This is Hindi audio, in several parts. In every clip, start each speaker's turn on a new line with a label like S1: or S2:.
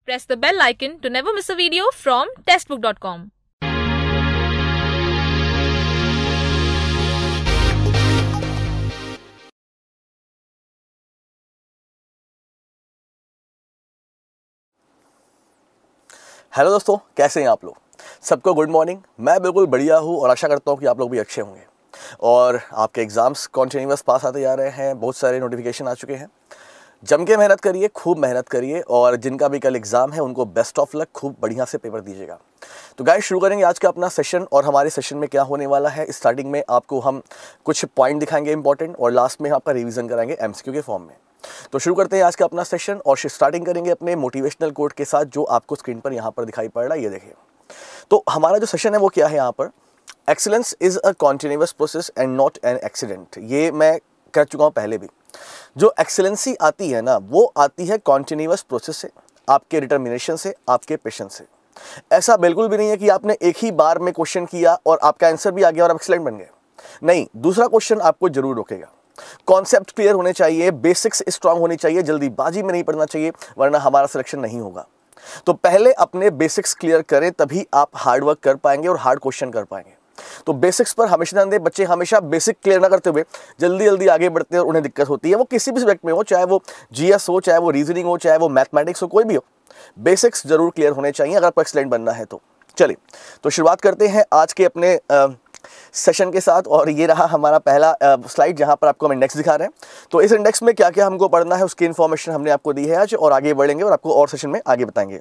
S1: Press the bell icon to never miss a video from Testbook.com.
S2: Hello दोस्तों, कैसे हैं आप लोग। सबको गुड मॉर्निंग। मैं बिल्कुल बढ़िया हूँ और आशा करता हूँ कि आप लोग भी अच्छे होंगे। और आपके एग्ज़ाम्स कॉन्टिन्यूअस पास आते जा रहे हैं, बहुत सारे नोटिफिकेशन आ चुके हैं। जम के मेहनत करिए, खूब मेहनत करिए और जिनका भी कल एग्ज़ाम है उनको बेस्ट ऑफ लक, खूब बढ़िया से पेपर दीजिएगा। तो गाइस, शुरू करेंगे आज का अपना सेशन। और हमारे सेशन में क्या होने वाला है, स्टार्टिंग में आपको हम कुछ पॉइंट दिखाएंगे इंपॉर्टेंट, और लास्ट में आपका रिवीजन कराएंगे एमसीक्यू के फॉर्म में। तो शुरू करते हैं आज का अपना सेशन और स्टार्टिंग करेंगे अपने मोटिवेशनल कोट के साथ, जो आपको स्क्रीन पर यहाँ पर दिखाई पड़ रहा है, ये देखिए। तो हमारा जो सेशन है वो क्या है यहाँ पर, excellence is a continuous process and not an accident. ये मैं कह चुका हूँ पहले भी। जो एक्सीलेंसी आती है ना, वो आती है कॉन्टिन्यूअस प्रोसेस से, आपके डिटर्मिनेशन से, आपके पेशेंस से। ऐसा बिल्कुल भी नहीं है कि आपने एक ही बार में क्वेश्चन किया और आपका आंसर भी आ गया और आप एक्सीलेंट बन गए। नहीं, दूसरा क्वेश्चन आपको जरूर रोकेगा। कॉन्सेप्ट क्लियर होने चाहिए, बेसिक्स स्ट्रांग होनी चाहिए, जल्दीबाजी में नहीं पढ़ना चाहिए, वरना हमारा सिलेक्शन नहीं होगा। तो पहले अपने बेसिक्स क्लियर करें, तभी आप हार्ड वर्क कर पाएंगे और हार्ड क्वेश्चन कर पाएंगे। तो बेसिक्स पर हमेशा ध्यान दें। बच्चे हमेशा बेसिक क्लियर ना करते हुए जल्दी जल्दी आगे बढ़ते हैं और उन्हें दिक्कत होती है। वो किसी भी सब्जेक्ट में हो, चाहे वो जीएस हो, चाहे वो रीजनिंग हो, चाहे वो मैथमेटिक्स हो, कोई भी हो, बेसिक्स जरूर क्लियर होने चाहिए अगर आपको एक्सीलेंट बनना है तो। चलिए, तो शुरुआत करते हैं आज के अपने सेशन के साथ। और ये रहा हमारा पहला स्लाइड, जहां पर आपको हम इंडेक्स दिखा रहे हैं। तो इस इंडेक्स में क्या क्या हमको पढ़ना है उसकी इन्फॉर्मेशन हमने आपको दी है आज, और आगे बढ़ेंगे और आपको और सेशन में आगे बताएंगे।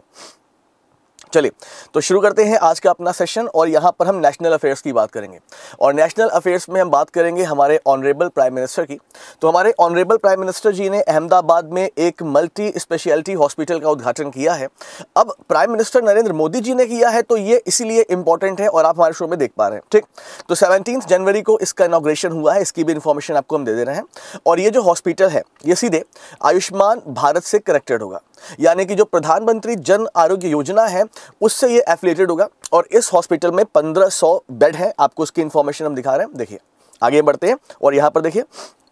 S2: चलिए, तो शुरू करते हैं आज का अपना सेशन। और यहाँ पर हम नेशनल अफेयर्स की बात करेंगे, और नेशनल अफेयर्स में हम बात करेंगे हमारे ऑनरेबल प्राइम मिनिस्टर की। तो हमारे ऑनरेबल प्राइम मिनिस्टर जी ने अहमदाबाद में एक मल्टी स्पेशलिटी हॉस्पिटल का उद्घाटन किया है। अब प्राइम मिनिस्टर नरेंद्र मोदी जी ने किया है, तो ये इसीलिए इंपॉर्टेंट है और आप हमारे शो में देख पा रहे हैं, ठीक। तो 17 जनवरी को इसका इनॉग्रेशन हुआ है, इसकी भी इन्फॉर्मेशन आपको हम दे रहे हैं। और ये जो हॉस्पिटल है ये सीधे आयुष्मान भारत से कनेक्टेड होगा, यानी कि जो प्रधानमंत्री जन आरोग्य योजना है उससे ये एफिलिएटेड होगा। और इस हॉस्पिटल में 1500 बेड है। आपको उसकी इंफॉर्मेशन हम दिखा रहे हैं, देखिए। आगे बढ़ते हैं और यहां पर देखिए,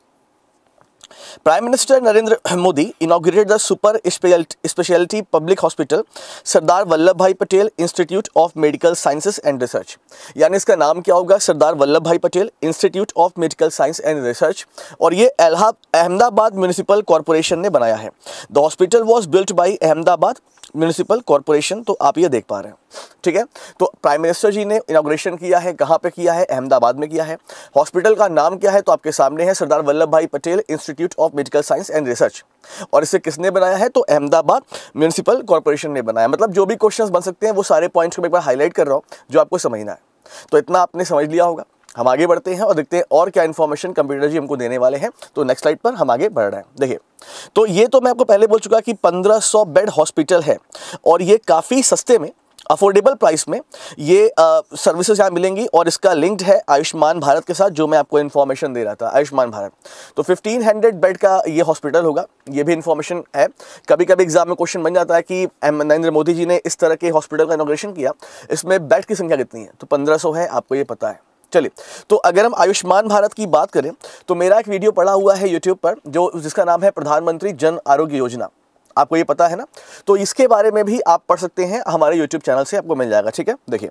S2: prime minister Narendra Modi inaugurated the super speciality public hospital Sardar Vallabh Bhai Patel Institute of Medical Sciences and Research. यानी इसका नाम क्या होगा, Sardar Vallabh Bhai Patel Institute of Medical Science and Research. और ये अहमदाबाद म्यूनिसिपल कॉर्पोरेशन ने बनाया है। The hospital was built by Ahmedabad Municipal Corporation. तो आप ये देख पा रहे हैं, ठीक है। तो प्राइम मिनिस्टर जी ने इनॉग्रेशन किया है, कहाँ पे किया है, अहमदाबाद में किया है। हॉस्पिटल का नाम क्या है, तो आपके सामने है, Sardar Vallabh Bhai Patel Institute of Medical Science and Research. और इसे किसने बनाया है, तो अहमदाबाद म्यूनिसिपल कॉर्पोरेशन ने बनाया। मतलब जो भी क्वेश्चंस बन सकते हैं वो सारे पॉइंट्स को मैं एक बार हाईलाइट कर रहा हूँ जो आपको समझना है। तो इतना आपने समझ लिया होगा। हम आगे बढ़ते हैं और देखते हैं और क्या इन्फॉर्मेशन कंप्यूटर जी हमको देने वाले हैं। तो नेक्स्ट स्लाइड पर हम आगे बढ़ रहे हैं। देखिए, तो ये तो मैं आपको पहले बोल चुका कि 1500 बेड हॉस्पिटल है और ये काफ़ी सस्ते में, अफोर्डेबल प्राइस में ये सर्विसेज यहाँ मिलेंगी। और इसका लिंक्ड है आयुष्मान भारत के साथ, जो मैं आपको इन्फॉर्मेशन दे रहा था, आयुष्मान भारत। तो 1500 बेड का ये हॉस्पिटल होगा, ये भी इन्फॉर्मेशन है। कभी कभी एग्जाम में क्वेश्चन बन जाता है कि नरेंद्र मोदी जी ने इस तरह के हॉस्पिटल का इनॉग्रेशन किया, इसमें बेड की संख्या कितनी है, तो 1500 है, आपको ये पता है। चलिए, तो अगर हम आयुष्मान भारत की बात करें तो मेरा एक वीडियो पड़ा हुआ है यूट्यूब पर, जिसका नाम है प्रधानमंत्री जन आरोग्य योजना। आपको ये पता है ना, तो इसके बारे में भी आप पढ़ सकते हैं, हमारे यूट्यूब चैनल से आपको मिल जाएगा, ठीक है। देखिए,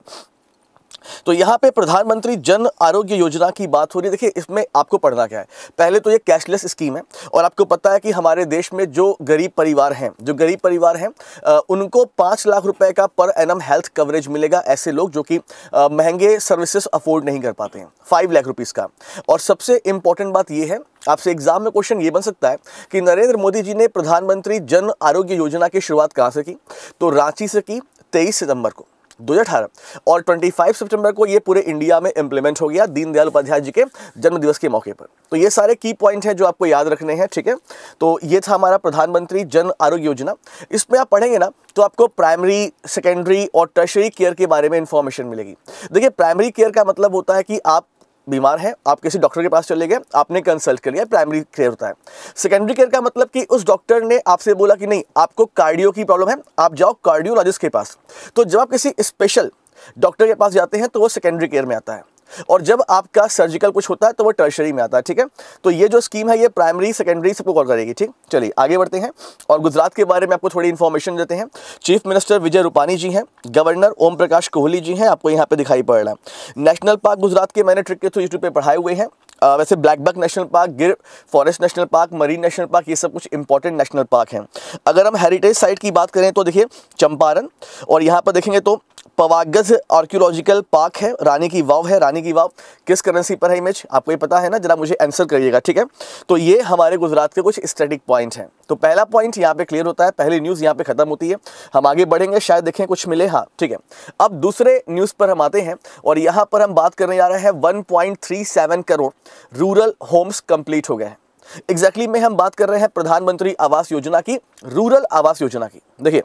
S2: तो यहाँ पे प्रधानमंत्री जन आरोग्य योजना की बात हो रही है। देखिए, इसमें आपको पढ़ना क्या है, पहले तो ये कैशलेस स्कीम है। और आपको पता है कि हमारे देश में जो गरीब परिवार हैं उनको 5 लाख रुपए का पर एनम हेल्थ कवरेज मिलेगा। ऐसे लोग जो कि महंगे सर्विसेज अफोर्ड नहीं कर पाते हैं, 5 लाख रुपीज़ का। और सबसे इंपॉर्टेंट बात ये है, आपसे एग्जाम में क्वेश्चन ये बन सकता है कि नरेंद्र मोदी जी ने प्रधानमंत्री जन आरोग्य योजना की शुरुआत कहाँ से की, तो रांची से की 23 सितंबर को 2018। और 25 सितंबर को ये पूरे इंडिया में इंप्लीमेंट हो गया, दीनदयाल उपाध्याय जी के जन्म दिवस के मौके पर। तो ये सारे की पॉइंट हैं जो आपको याद रखने हैं, ठीक है। तो ये था हमारा प्रधानमंत्री जन आरोग्य योजना। इसमें आप पढ़ेंगे ना तो आपको प्राइमरी, सेकेंडरी और टर्शरी केयर के बारे में इंफॉर्मेशन मिलेगी। देखिए, प्राइमरी केयर का मतलब होता है कि आप बीमार हैं, आप किसी डॉक्टर के पास चले गए, आपने कंसल्ट कर लिया, प्राइमरी केयर होता है। सेकेंडरी केयर का मतलब कि उस डॉक्टर ने आपसे बोला कि नहीं, आपको कार्डियो की प्रॉब्लम है, आप जाओ कार्डियोलॉजिस्ट के पास। तो जब आप किसी स्पेशल डॉक्टर के पास जाते हैं तो वो सेकेंडरी केयर में आता है। और जब आपका सर्जिकल कुछ होता है तो वो टर्शरी में आता है, ठीक है। तो ये जो स्कीम है ये प्राइमरी सेकेंडरी सबको कवर करेगी, ठीक। चलिए आगे बढ़ते हैं और गुजरात के बारे में आपको थोड़ी इन्फॉर्मेशन देते हैं। चीफ मिनिस्टर विजय रूपानी जी हैं, गवर्नर ओम प्रकाश कोहली जी हैं, आपको यहाँ पे दिखाई पड़ रहा है। नेशनल पार्क गुजरात के मैंने ट्रिक के थ्रू यूट्यूब पे पढ़ाए हुए हैं। वैसे Black Buck National Park, Gir Forest National Park, Marine National Park, ये सब कुछ इंपॉर्टेंट नेशनल पार्क हैं। अगर हम हेरिटेज साइट की बात करें तो देखिए चंपारण, और यहाँ पर देखेंगे तो पवागज आर्कियोलॉजिकल पार्क है, रानी की वाव है। रानी की वाव किस करेंसी पर है इमेज, आपको ये पता है ना, जरा मुझे आंसर करिएगा, ठीक है। तो ये हमारे गुजरात के कुछ स्टैटिक पॉइंट हैं। तो पहला पॉइंट यहाँ पे क्लियर होता है, पहली न्यूज़ यहाँ पे खत्म होती है। हम आगे बढ़ेंगे, शायद देखें कुछ मिले, हाँ ठीक है। अब दूसरे न्यूज़ पर हम आते हैं और यहाँ पर हम बात करने जा रहे हैं 1.37 करोड़ रूरल होम्स कंप्लीट हो गए हैं। एग्जैक्टली में हम बात कर रहे हैं प्रधानमंत्री आवास योजना की, रूरल आवास योजना की। देखिए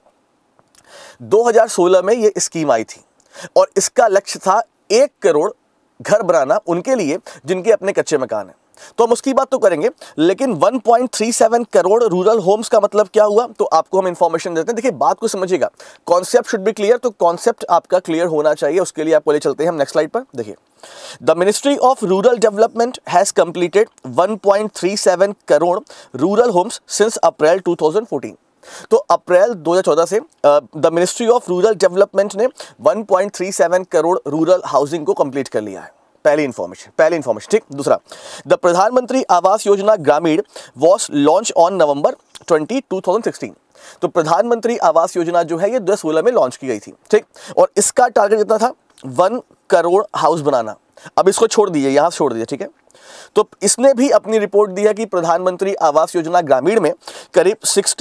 S2: 2016 में ये स्कीम आई थी और इसका लक्ष्य था 1 करोड़ घर बनाना उनके लिए जिनके अपने कच्चे मकान हैं। तो हम उसकी बात तो करेंगे, लेकिन 1.37 करोड़ रूरल होम्स का मतलब क्या हुआ, तो आपको हम इंफॉर्मेशन देते हैं। देखिए बात को समझिएगा, कॉन्सेप्ट शुड बी क्लियर, तो कॉन्सेप्ट आपका क्लियर होना चाहिए, उसके लिए आपको ले चलते हैं हम नेक्स्ट स्लाइड पर। देखिए the Ministry of Rural Development has completed 1.37 crore rural homes since April 2014। तो अप्रैल 2014 से the Ministry of Rural Development ने 1.37 करोड़ रूरल हाउसिंग को कंप्लीट कर लिया है। पहली इंफॉर्मेशन, ठीक। दूसरा, द प्रधानमंत्री आवास योजना ग्रामीण वॉज लॉन्च ऑन नवंबर 2016। तो प्रधानमंत्री आवास योजना जो है ये 2016 में लॉन्च की गई थी, ठीक। और इसका टारगेट कितना था, 1 करोड़ हाउस बनाना। अब इसको छोड़ दीजिए, यहां छोड़ दीजिए, ठीक है। तो इसने भी अपनी रिपोर्ट दी है कि प्रधानमंत्री आवास योजना ग्रामीण में करीब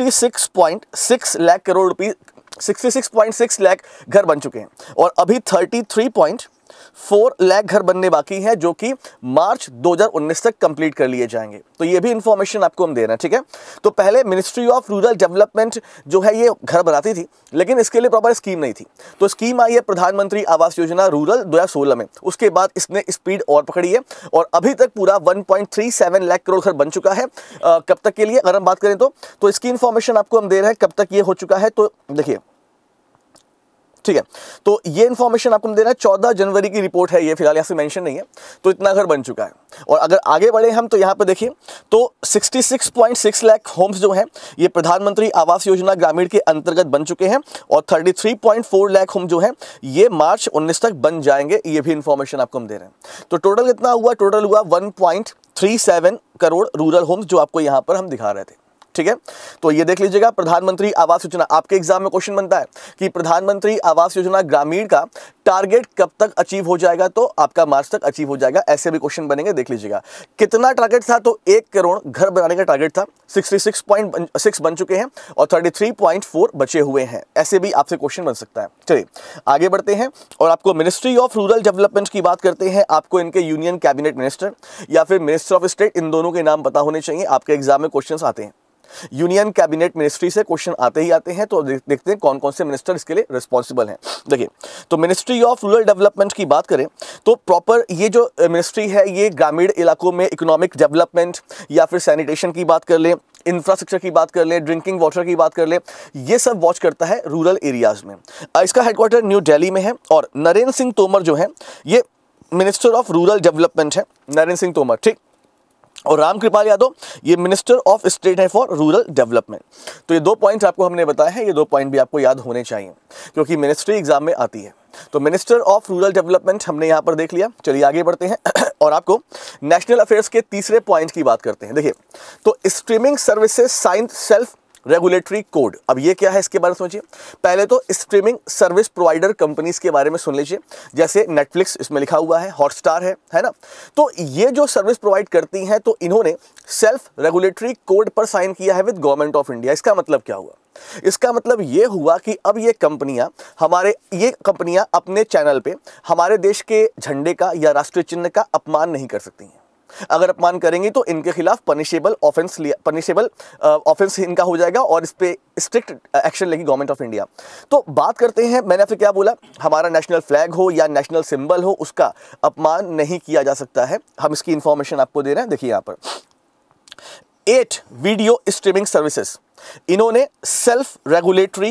S2: 66.6 लाख करोड़ रुपए, 66.6 लाख घर बन चुके हैं और अभी 33.4 लाख घर बनने बाकी हैं, जो कि मार्च 2019 तक कंप्लीट कर लिए जाएंगे। तो ये भी इंफॉर्मेशन आपको हम दे रहे हैं, ठीक है। तो पहले मिनिस्ट्री ऑफ रूरल डेवलपमेंट जो है ये घर बनाती थी, लेकिन इसके लिए प्रॉपर स्कीम नहीं थी। तो स्कीम आई है प्रधानमंत्री आवास योजना रूरल 2016 में, उसके बाद इसने स्पीड और पकड़ी है और अभी तक पूरा 1.37 लाख करोड़ घर बन चुका है। कब तक के लिए अगर हम बात करें तो इसकी इंफॉर्मेशन आपको हम दे रहे हैं, कब तक ये हो चुका है। तो देखिए, ठीक है, तो ये इंफॉर्मेशन आपको दे रहा है, 14 जनवरी की रिपोर्ट है ये, फिलहाल यहाँ से मेंशन नहीं है। तो इतना घर बन चुका है। और अगर आगे बढ़े हम तो यहाँ पे देखिए तो 66.6 लाख होम्स जो हैं ये प्रधानमंत्री आवास योजना ग्रामीण के अंतर्गत बन चुके हैं और 33.4 लाख होम जो हैं ये मार्च 19 तक बन जाएंगे। ये भी इंफॉर्मेशन आपको हम दे रहे हैं। तो टोटल कितना हुआ, टोटल हुआ 1.37 करोड़ रूरल होम्स, जो आपको यहाँ पर हम दिखा रहे थे, ठीक है। तो ये देख लीजिएगा, प्रधानमंत्री आवास योजना, आपके एग्जाम में क्वेश्चन बनता है कि प्रधानमंत्री आवास योजना ग्रामीण का टारगेट कब तक अचीव हो जाएगा, तो आपका मार्च तक अचीव हो जाएगा। ऐसे भी क्वेश्चन बनेंगे, देख लीजिएगा कितना टारगेट था, तो 1 करोड़ घर बनाने का टारगेट था, 66.6 बन चुके हैं और 33.4 बचे हुए हैं। ऐसे भी आपसे क्वेश्चन बन सकता है। चलिए आगे बढ़ते हैं और आपको मिनिस्ट्री ऑफ रूरल डेवलपमेंट की बात करते हैं। आपको इनके यूनियन कैबिनेट मिनिस्टर या फिर मिनिस्टर ऑफ स्टेट, इन दोनों के नाम पता होने चाहिए, आपके एग्जाम में क्वेश्चन आते हैं। यूनियन कैबिनेट मिनिस्ट्री से क्वेश्चन आते ही आते हैं। तो देखते हैं कौन कौन से मिनिस्टर इसके लिए रिस्पॉन्सिबल हैं। देखिए, तो मिनिस्ट्री ऑफ रूरल डेवलपमेंट की बात करें तो प्रॉपर ये जो मिनिस्ट्री है ये ग्रामीण इलाकों में इकोनॉमिक डेवलपमेंट या फिर सैनिटेशन की बात कर लें, इंफ्रास्ट्रक्चर की बात कर ले, ड्रिंकिंग वाटर की बात कर ले, ये सब वॉच करता है रूरल एरियाज में। इसका हेडक्वार्टर न्यू दिल्ली में है और नरेंद्र सिंह तोमर जो है ये मिनिस्टर ऑफ रूरल डेवलपमेंट है, नरेंद्र सिंह तोमर, ठीक। और रामकृपाल यादव ये मिनिस्टर ऑफ स्टेट है फॉर रूरल डेवलपमेंट। तो ये 2 पॉइंट आपको हमने बताए हैं, ये 2 पॉइंट भी आपको याद होने चाहिए क्योंकि मिनिस्ट्री एग्जाम में आती है। तो मिनिस्टर ऑफ रूरल डेवलपमेंट हमने यहाँ पर देख लिया। चलिए आगे बढ़ते हैं और आपको नेशनल अफेयर्स के तीसरे पॉइंट की बात करते हैं। देखिए, तो streaming services sign self regulatory code. अब ये क्या है, इसके बारे में सोचिए। पहले तो स्ट्रीमिंग सर्विस प्रोवाइडर कंपनीज के बारे में सुन लीजिए, जैसे नेटफ्लिक्स इसमें लिखा हुआ है, हॉटस्टार है ना। तो ये जो सर्विस प्रोवाइड करती हैं तो इन्होंने सेल्फ रेगुलेटरी कोड पर साइन किया है विद गवर्नमेंट ऑफ इंडिया। इसका मतलब क्या हुआ, इसका मतलब ये हुआ कि अब ये कंपनियां अपने चैनल पे हमारे देश के झंडे का या राष्ट्रीय चिन्ह का अपमान नहीं कर सकती हैं। अगर अपमान करेंगी तो इनके खिलाफ पनिशेबल ऑफेंस इनका हो जाएगा और इस पे स्ट्रिक्ट एक्शन लेगी गवर्नमेंट ऑफ इंडिया। तो बात करते हैं, मैंने आपसे क्या बोला, हमारा नेशनल फ्लैग हो या नेशनल सिंबल हो उसका अपमान नहीं किया जा सकता है। हम इसकी इंफॉर्मेशन आपको दे रहे हैं। देखिए यहाँ पर 8 वीडियो स्ट्रीमिंग सर्विसेज, इन्होंने self regulatory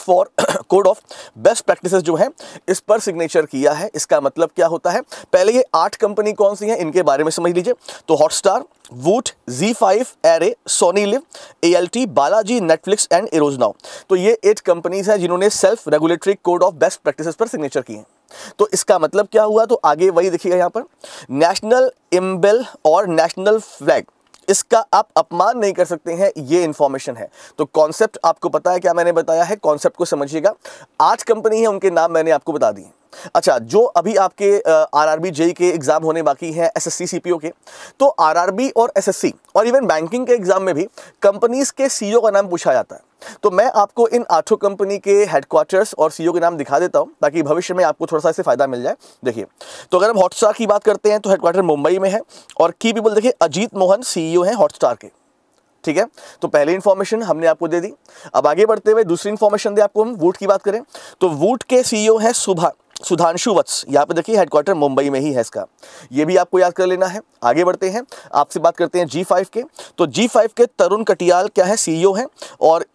S2: code of best practices जो है इस पर सिग्नेचर किया है। इसका मतलब क्या होता है, पहले ये 8 कंपनी कौन सी हैं इनके बारे में समझ लीजिए। तो Hotstar, Voot, Z5, Arre, Sony Liv, ALT, Balaji, Netflix and Eros Now. तो ये 8 कंपनीज हैं जिन्होंने self regulatory code of best practices पर सिग्नेचर किए हैं। तो इसका मतलब क्या हुआ, तो आगे वही देखिएगा यहाँ पर, नेशनल इम्बेल और नेशनल फ्लैग, इसका आप अपमान नहीं कर सकते हैं, ये इंफॉर्मेशन है। तो कॉन्सेप्ट आपको पता है क्या मैंने बताया है, कॉन्सेप्ट को समझिएगा। 8 कंपनी है, उनके नाम मैंने आपको बता दिए। अच्छा, जो अभी आपके RRB JEE के एग्जाम होने बाकी हैं, SSC CPO के, तो RRB और SSC और इवन बैंकिंग के एग्जाम में भी कंपनीज के CEO का नाम पूछा जाता है। तो मैं आपको इन 8 कंपनी के हेडक्वार्टर्स और CEO के नाम दिखा देता हूं ताकि भविष्य में आपको थोड़ा सा इससे फायदा मिल जाए। देखिए, तो अगर हम हॉटस्टार की बात करते हैं तो हेडक्वार्टर मुंबई में है और की पीपल देखिए अजीत मोहन CEO हैं हॉटस्टार के। ठीक है, तो पहली इंफॉर्मेशन हमने आपको दे दी। अब आगे बढ़ते हुए दूसरी इंफॉर्मेशन दे आपको, हम वूट की बात करें तो वूट के CEO हैं सुधांशु वत्स, यहाँ पे देखिए हेडक्वार्टर मुंबई में ही है इसका, ये भी आपको याद कर लेना है। आगे बढ़ते हैं, आपसे बात करते हैं G5 के, तो G5 के तरुण कटियाल क्या है, CEO हैं और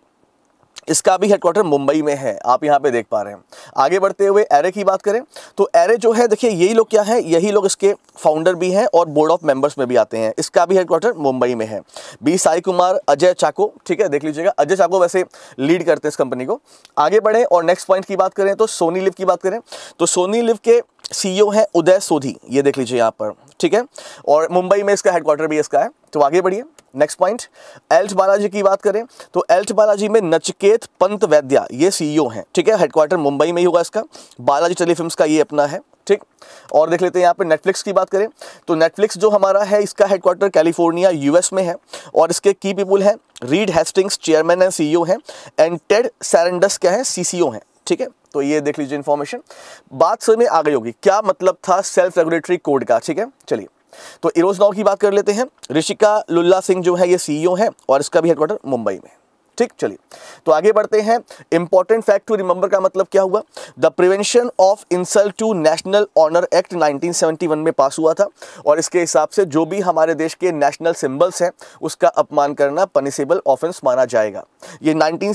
S2: इसका भी हेडक्वार्टर मुंबई में है, आप यहाँ पे देख पा रहे हैं। आगे बढ़ते हुए एरे की बात करें तो एरे जो है देखिए यही लोग क्या है, यही लोग इसके फाउंडर भी हैं और बोर्ड ऑफ मेंबर्स में भी आते हैं। इसका भी हेडक्वार्टर मुंबई में है। बी साई कुमार, अजय चाको, ठीक है, देख लीजिएगा, अजय चाको वैसे लीड करते हैं इस कंपनी को। आगे बढ़े और नेक्स्ट पॉइंट की बात करें तो सोनी लिव की बात करें तो सोनी लिव के CEO है उदय सोधी, ये देख लीजिए यहाँ पर, ठीक है, और मुंबई में इसका हेडक्वार्टर भी इसका है। तो आगे बढ़िए, नेक्स्ट पॉइंट, एल्ट बालाजी की बात करें तो एल्ट बालाजी में नचिकेत पंत वैद्या ये CEO हैं, ठीक है, हेडक्वार्टर मुंबई में ही होगा इसका। बालाजी टेलीफिल्म्स का ये अपना है, ठीक। और देख लेते हैं यहाँ पे नेटफ्लिक्स की बात करें तो नेटफ्लिक्स जो हमारा है इसका हेडक्वार्टर कैलिफोर्निया US में है और इसके की पीपल हैं Reed Hastings chairman and CEO हैं एंड टेड सैरेंडस क्या है CCO हैं, ठीक है। तो ये देख लीजिए इन्फॉर्मेशन, बात समझ में आ गई होगी क्या मतलब था सेल्फ रेगुलेटरी कोड का, ठीक है। चलिए, तो इरोज नाउ की बात कर लेते हैं। ऋषिका लुल्ला सिंह जो है ये CEO है और इसका भी हेडक्वार्टर मुंबई में, ठीक। चलिए, तो आगे बढ़ते हैं। इंपॉर्टेंट फैक्ट टू रिमेंबर का मतलब क्या हुआ, the Prevention of Insult to National Honour Act 1971 में पास हुआ था और इसके हिसाब से जो भी हमारे देश के नेशनल सिंबल्स हैं उसका अपमान करना पनिशेबल ऑफेंस माना जाएगा। ये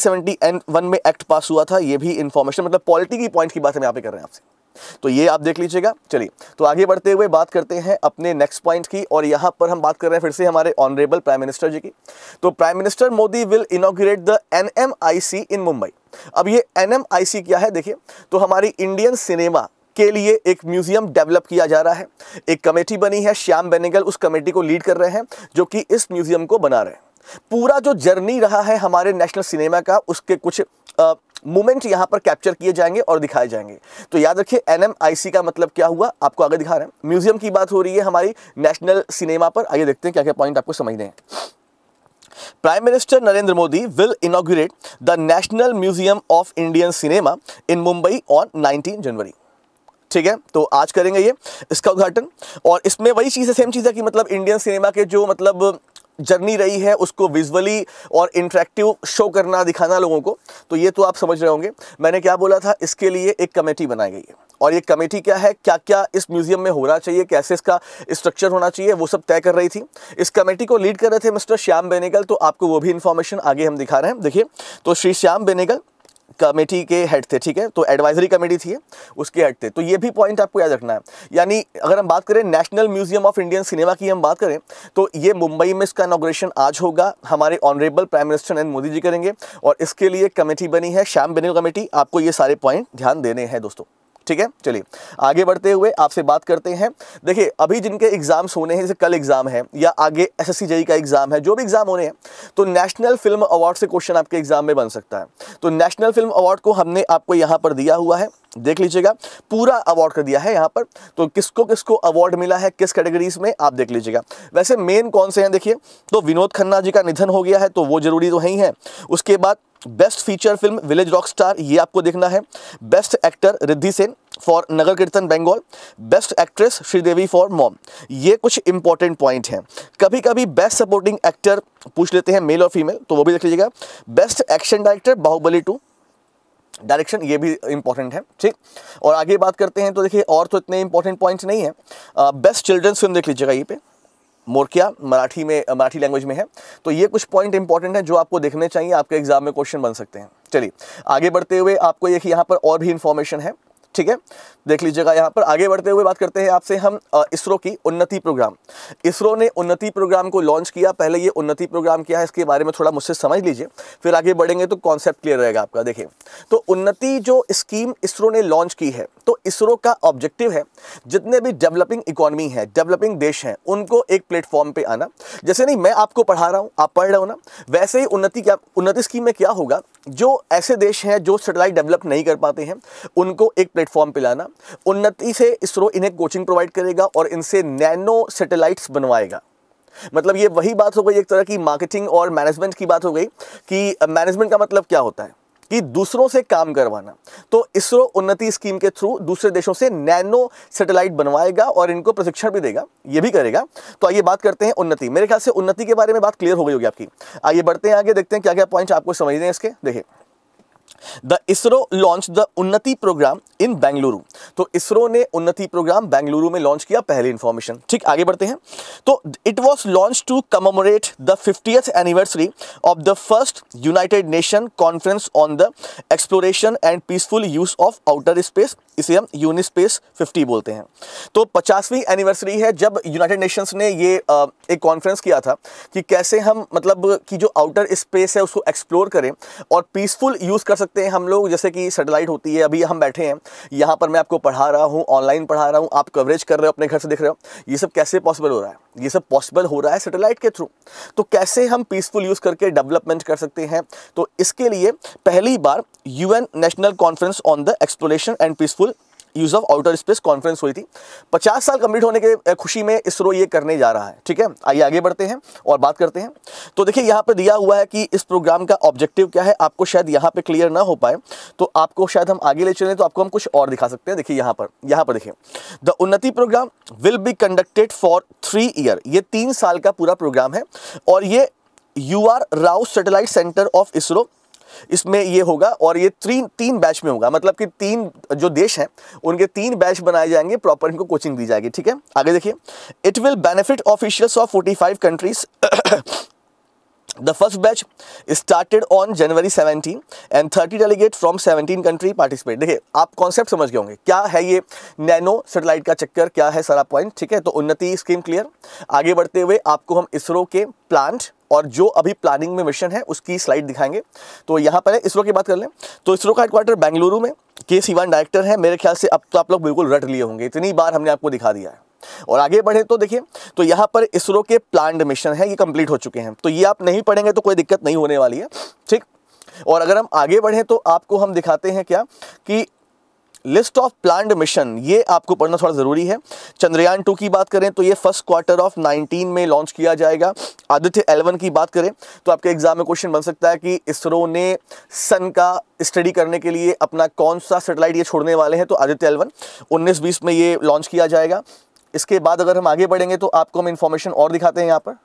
S2: 1971 में एक्ट पास हुआ था, ये भी इंफॉर्मेशन मतलब पॉलिटी की पॉइंट की बात हम यहाँ पे कर रहे हैं आपसे, तो ये आप देख लीजिएगा। चलिए, तो आगे बढ़ते हुए बात करते हैं अपने नेक्स्ट पॉइंट की और यहाँ पर हम बात कर रहे हैं फिर से हमारे ऑनरेबल प्राइम मिनिस्टर जी की। तो prime minister Modi will inaugurate the NMIC in Mumbai. अब ये NMIC क्या है देखिए, तो हमारी इंडियन सिनेमा के लिए एक म्यूजियम डेवलप किया जा रहा है। एक कमेटी बनी है, श्याम बेनेगल उस कमेटी को लीड कर रहे हैं जो कि इस म्यूजियम को बना रहे हैं। पूरा जो जर्नी रहा है हमारे नेशनल सिनेमा का उसके कुछ मोमेंट यहाँ पर कैप्चर किए जाएंगे और दिखाए जाएंगे। तो याद रखिए NMIC का मतलब क्या हुआ, आपको आगे दिखा रहे हैं। म्यूजियम की बात हो रही है हमारी नेशनल सिनेमा पर, आइए देखते हैं क्या क्या पॉइंट आपको समझने हैं। Prime minister Narendra Modi will inaugurate the National Museum of Indian Cinema in Mumbai on 19 January, ठीक है। तो आज करेंगे ये इसका उद्घाटन और इसमें वही चीज़ है, सेम चीज़ है कि मतलब इंडियन सिनेमा के जो मतलब जर्नी रही है उसको विजुअली और इंटरेक्टिव शो करना, दिखाना लोगों को। तो ये तो आप समझ रहे होंगे मैंने क्या बोला था, इसके लिए एक कमेटी बनाई गई है और ये कमेटी क्या है, क्या क्या इस म्यूजियम में होना चाहिए, कैसे इसका स्ट्रक्चर होना चाहिए, वो सब तय कर रही थी। इस कमेटी को लीड कर रहे थे मिस्टर श्याम बेनेगल, तो आपको वो भी इंफॉर्मेशन आगे हम दिखा रहे हैं। देखिए, तो श्री श्याम बेनेगल कमेटी के हेड थे, ठीक है, तो एडवाइजरी कमेटी थी उसके हेड थे। तो ये भी पॉइंट आपको याद रखना है। यानी अगर हम बात करें National Museum of Indian Cinema की हम बात करें तो ये मुंबई में इसका इनॉग्रेशन आज होगा, हमारे honourable prime minister Narendra Modi ji करेंगे और इसके लिए कमेटी बनी है श्याम बेनेगल कमेटी। आपको ये सारे पॉइंट ध्यान देने हैं दोस्तों, ठीक है। चलिए आगे बढ़ते हुए आपसे बात करते हैं। देखिए, अभी जिनके एग्जाम्स होने हैं, जैसे कल एग्जाम है या आगे SSC JEE का एग्जाम है, जो भी एग्जाम होने हैं, तो नेशनल फिल्म अवार्ड से क्वेश्चन आपके एग्जाम में बन सकता है। तो नेशनल फिल्म अवार्ड को हमने आपको यहाँ पर दिया हुआ है, देख लीजिएगा, पूरा अवार्ड कर दिया है यहाँ पर। तो किसको किसको अवार्ड मिला है, किस कैटेगरीज में, आप देख लीजिएगा। वैसे मेन कौन से हैं देखिए, तो विनोद खन्ना जी का निधन हो गया है, तो वो जरूरी तो नहीं है। उसके बाद best feature film village rock star, ये आपको देखना है। Best actor Riddhi Sen for Nagar Kirtan Bengal. Best actress Sridevi for Mom. ये कुछ इंपॉर्टेंट पॉइंट हैं। कभी कभी बेस्ट सपोर्टिंग एक्टर पूछ लेते हैं, मेल और फीमेल, तो वो भी देख लीजिएगा। Best action director Baahubali 2 direction, ये भी इंपॉर्टेंट है, ठीक। और आगे बात करते हैं तो देखिए और तो इतने इंपॉर्टेंट पॉइंट्स नहीं है। बेस्ट चिल्ड्रंस फिल्म देख लीजिएगा, ये पे मोरकिया मराठी लैंग्वेज में है। तो ये कुछ पॉइंट इंपॉर्टेंट है जो आपको देखने चाहिए, आपके एग्जाम में क्वेश्चन बन सकते हैं। चलिए आगे बढ़ते हुए आपको ये यहाँ पर और भी इंफॉर्मेशन है, ठीक है, देख लीजिएगा। यहाँ पर आगे बढ़ते हुए बात करते हैं आपसे हम इसरो की उन्नति प्रोग्राम। इसरो ने उन्नति प्रोग्राम को लॉन्च किया। पहले ये उन्नति प्रोग्राम क्या है इसके बारे में थोड़ा मुझसे समझ लीजिए, फिर आगे बढ़ेंगे तो कॉन्सेप्ट क्लियर रहेगा आपका। देखिए, तो उन्नति जो स्कीम इसरो ने लॉन्च की है, तो इसरो का ऑब्जेक्टिव है जितने भी डेवलपिंग इकोनॉमी है, डेवलपिंग देश हैं, उनको एक प्लेटफॉर्म पे आना। जैसे नहीं मैं आपको पढ़ा रहा हूँ, आप पढ़ रहे हो ना, वैसे ही उन्नति स्कीम में क्या होगा, जो ऐसे देश हैं जो सैटेलाइट डेवलप नहीं कर पाते हैं उनको एक प्लेटफॉर्म पे लाना। उन्नति से इसरो इन्हें कोचिंग प्रोवाइड करेगा और इनसे नैनो सैटेलाइट्स बनवाएगा। मतलब ये वही बात हो गई, एक तरह की मार्केटिंग और मैनेजमेंट की बात हो गई कि मैनेजमेंट का मतलब क्या होता है कि दूसरों से काम करवाना। तो इसरो उन्नति स्कीम के थ्रू दूसरे देशों से नैनो सैटेलाइट बनवाएगा और इनको प्रशिक्षण भी देगा, ये भी करेगा। तो आइए बात करते हैं उन्नति। मेरे ख्याल से उन्नति के बारे में बात क्लियर हो गई होगी आपकी। आइए बढ़ते हैं आगे, देखते हैं क्या क्या पॉइंट्स आपको समझने हैं इसके। देखिए, the ISRO launch the Unnati programme in Bengaluru. तो इसरो ने उन्नति प्रोग्राम बेंगलुरु में लॉन्च किया, पहली इंफॉर्मेशन। ठीक, आगे बढ़ते हैं। तो it was launch to commemorate the 50th anniversary of the first United Nation conference on the exploration and peaceful use of outer space. इसे हम यूनिस्पेस 50 बोलते हैं। तो 50वीं एनिवर्सरी है जब यूनाइटेड नेशंस ने ये एक कॉन्फ्रेंस किया था कि कैसे हम मतलब कि जो आउटर स्पेस है उसको एक्सप्लोर करें और पीसफुल यूज़ कर सकते हैं हम लोग। जैसे कि सैटेलाइट होती है, अभी हम बैठे हैं यहाँ पर, मैं आपको पढ़ा रहा हूँ, ऑनलाइन पढ़ा रहा हूँ, आप कवरेज कर रहे हो, अपने घर से देख रहे हो। ये सब कैसे पॉसिबल हो रहा है? ये सब पॉसिबल हो रहा है सैटेलाइट के थ्रू। तो कैसे हम पीसफुल यूज़ करके डेवलपमेंट कर सकते हैं? तो इसके लिए पहली बार UN national conference on the exploration and peaceful use of outer space conference हुई थी। 50 साल कंप्लीट होने के खुशी में इसरो ये करने जा रहा है। ठीक है, आइए आगे बढ़ते हैं और बात करते हैं। तो देखिए, यहाँ पे दिया हुआ है कि इस प्रोग्राम का ऑब्जेक्टिव क्या है। आपको शायद यहाँ पे क्लियर ना हो पाए तो आपको शायद हम आगे ले चलें तो आपको हम कुछ और दिखा सकते हैं। देखिए यहाँ पर देखिए, the Unnati programme will be conducted for 3 year. ये 3 साल का पूरा प्रोग्राम है और ये UR Rao satellite centre of ISRO इसमें ये होगा और ये तीन बैच में होगा। मतलब कि 3 जो देश हैं उनके 3 बैच बनाए जाएंगे, प्रॉपर इनको कोचिंग दी जाएगी। ठीक है, आगे देखिए, it will benefit officials of 45 countries. The first batch started on January 17 and 30 delegates from 17 country participate। देखिए, आप कॉन्सेप्ट समझ गए होंगे क्या है ये नैनो सैटेलाइट का चक्कर, क्या है सारा पॉइंट। ठीक है, तो उन्नति स्कीम क्लियर। आगे बढ़ते हुए आपको हम इसरो के प्लांट और जो अभी प्लानिंग में मिशन है उसकी स्लाइड दिखाएंगे। तो यहाँ पर इसरो की बात कर लें तो इसरो का हेडक्वार्टर बेंगलुरु में, के सिवान डायरेक्टर है। मेरे ख्याल से अब तो आप लोग बिल्कुल रट लिए होंगे, इतनी बार हमने आपको दिखा दिया है। और आगे बढ़े तो देखिए, तो यहाँ पर इसरो के प्लान्ड मिशन है, ये कंप्लीट हो चुके हैं। तो ये आप नहीं पढ़ेंगे तो कोई दिक्कत नहीं होने वाली है। ठीक, और अगर हम आगे बढ़े तो आपको हम दिखाते हैं क्या कि लिस्ट ऑफ प्लान्ड मिशन, ये आपको पढ़ना थोड़ा ज़रूरी है। चंद्रयान 2 की बात करें तो ये फर्स्ट क्वार्टर ऑफ 19 में लॉन्च किया जाएगा। आदित्य L1 की बात करें तो आपके एग्जाम में क्वेश्चन बन सकता है कि इसरो ने सन का स्टडी करने के लिए अपना कौन सा सैटेलाइट ये छोड़ने वाले हैं। तो आदित्य L1 19-20 में ये लॉन्च किया जाएगा। इसके बाद अगर हम आगे बढ़ेंगे तो आपको हम इंफॉर्मेशन और दिखाते हैं यहाँ पर।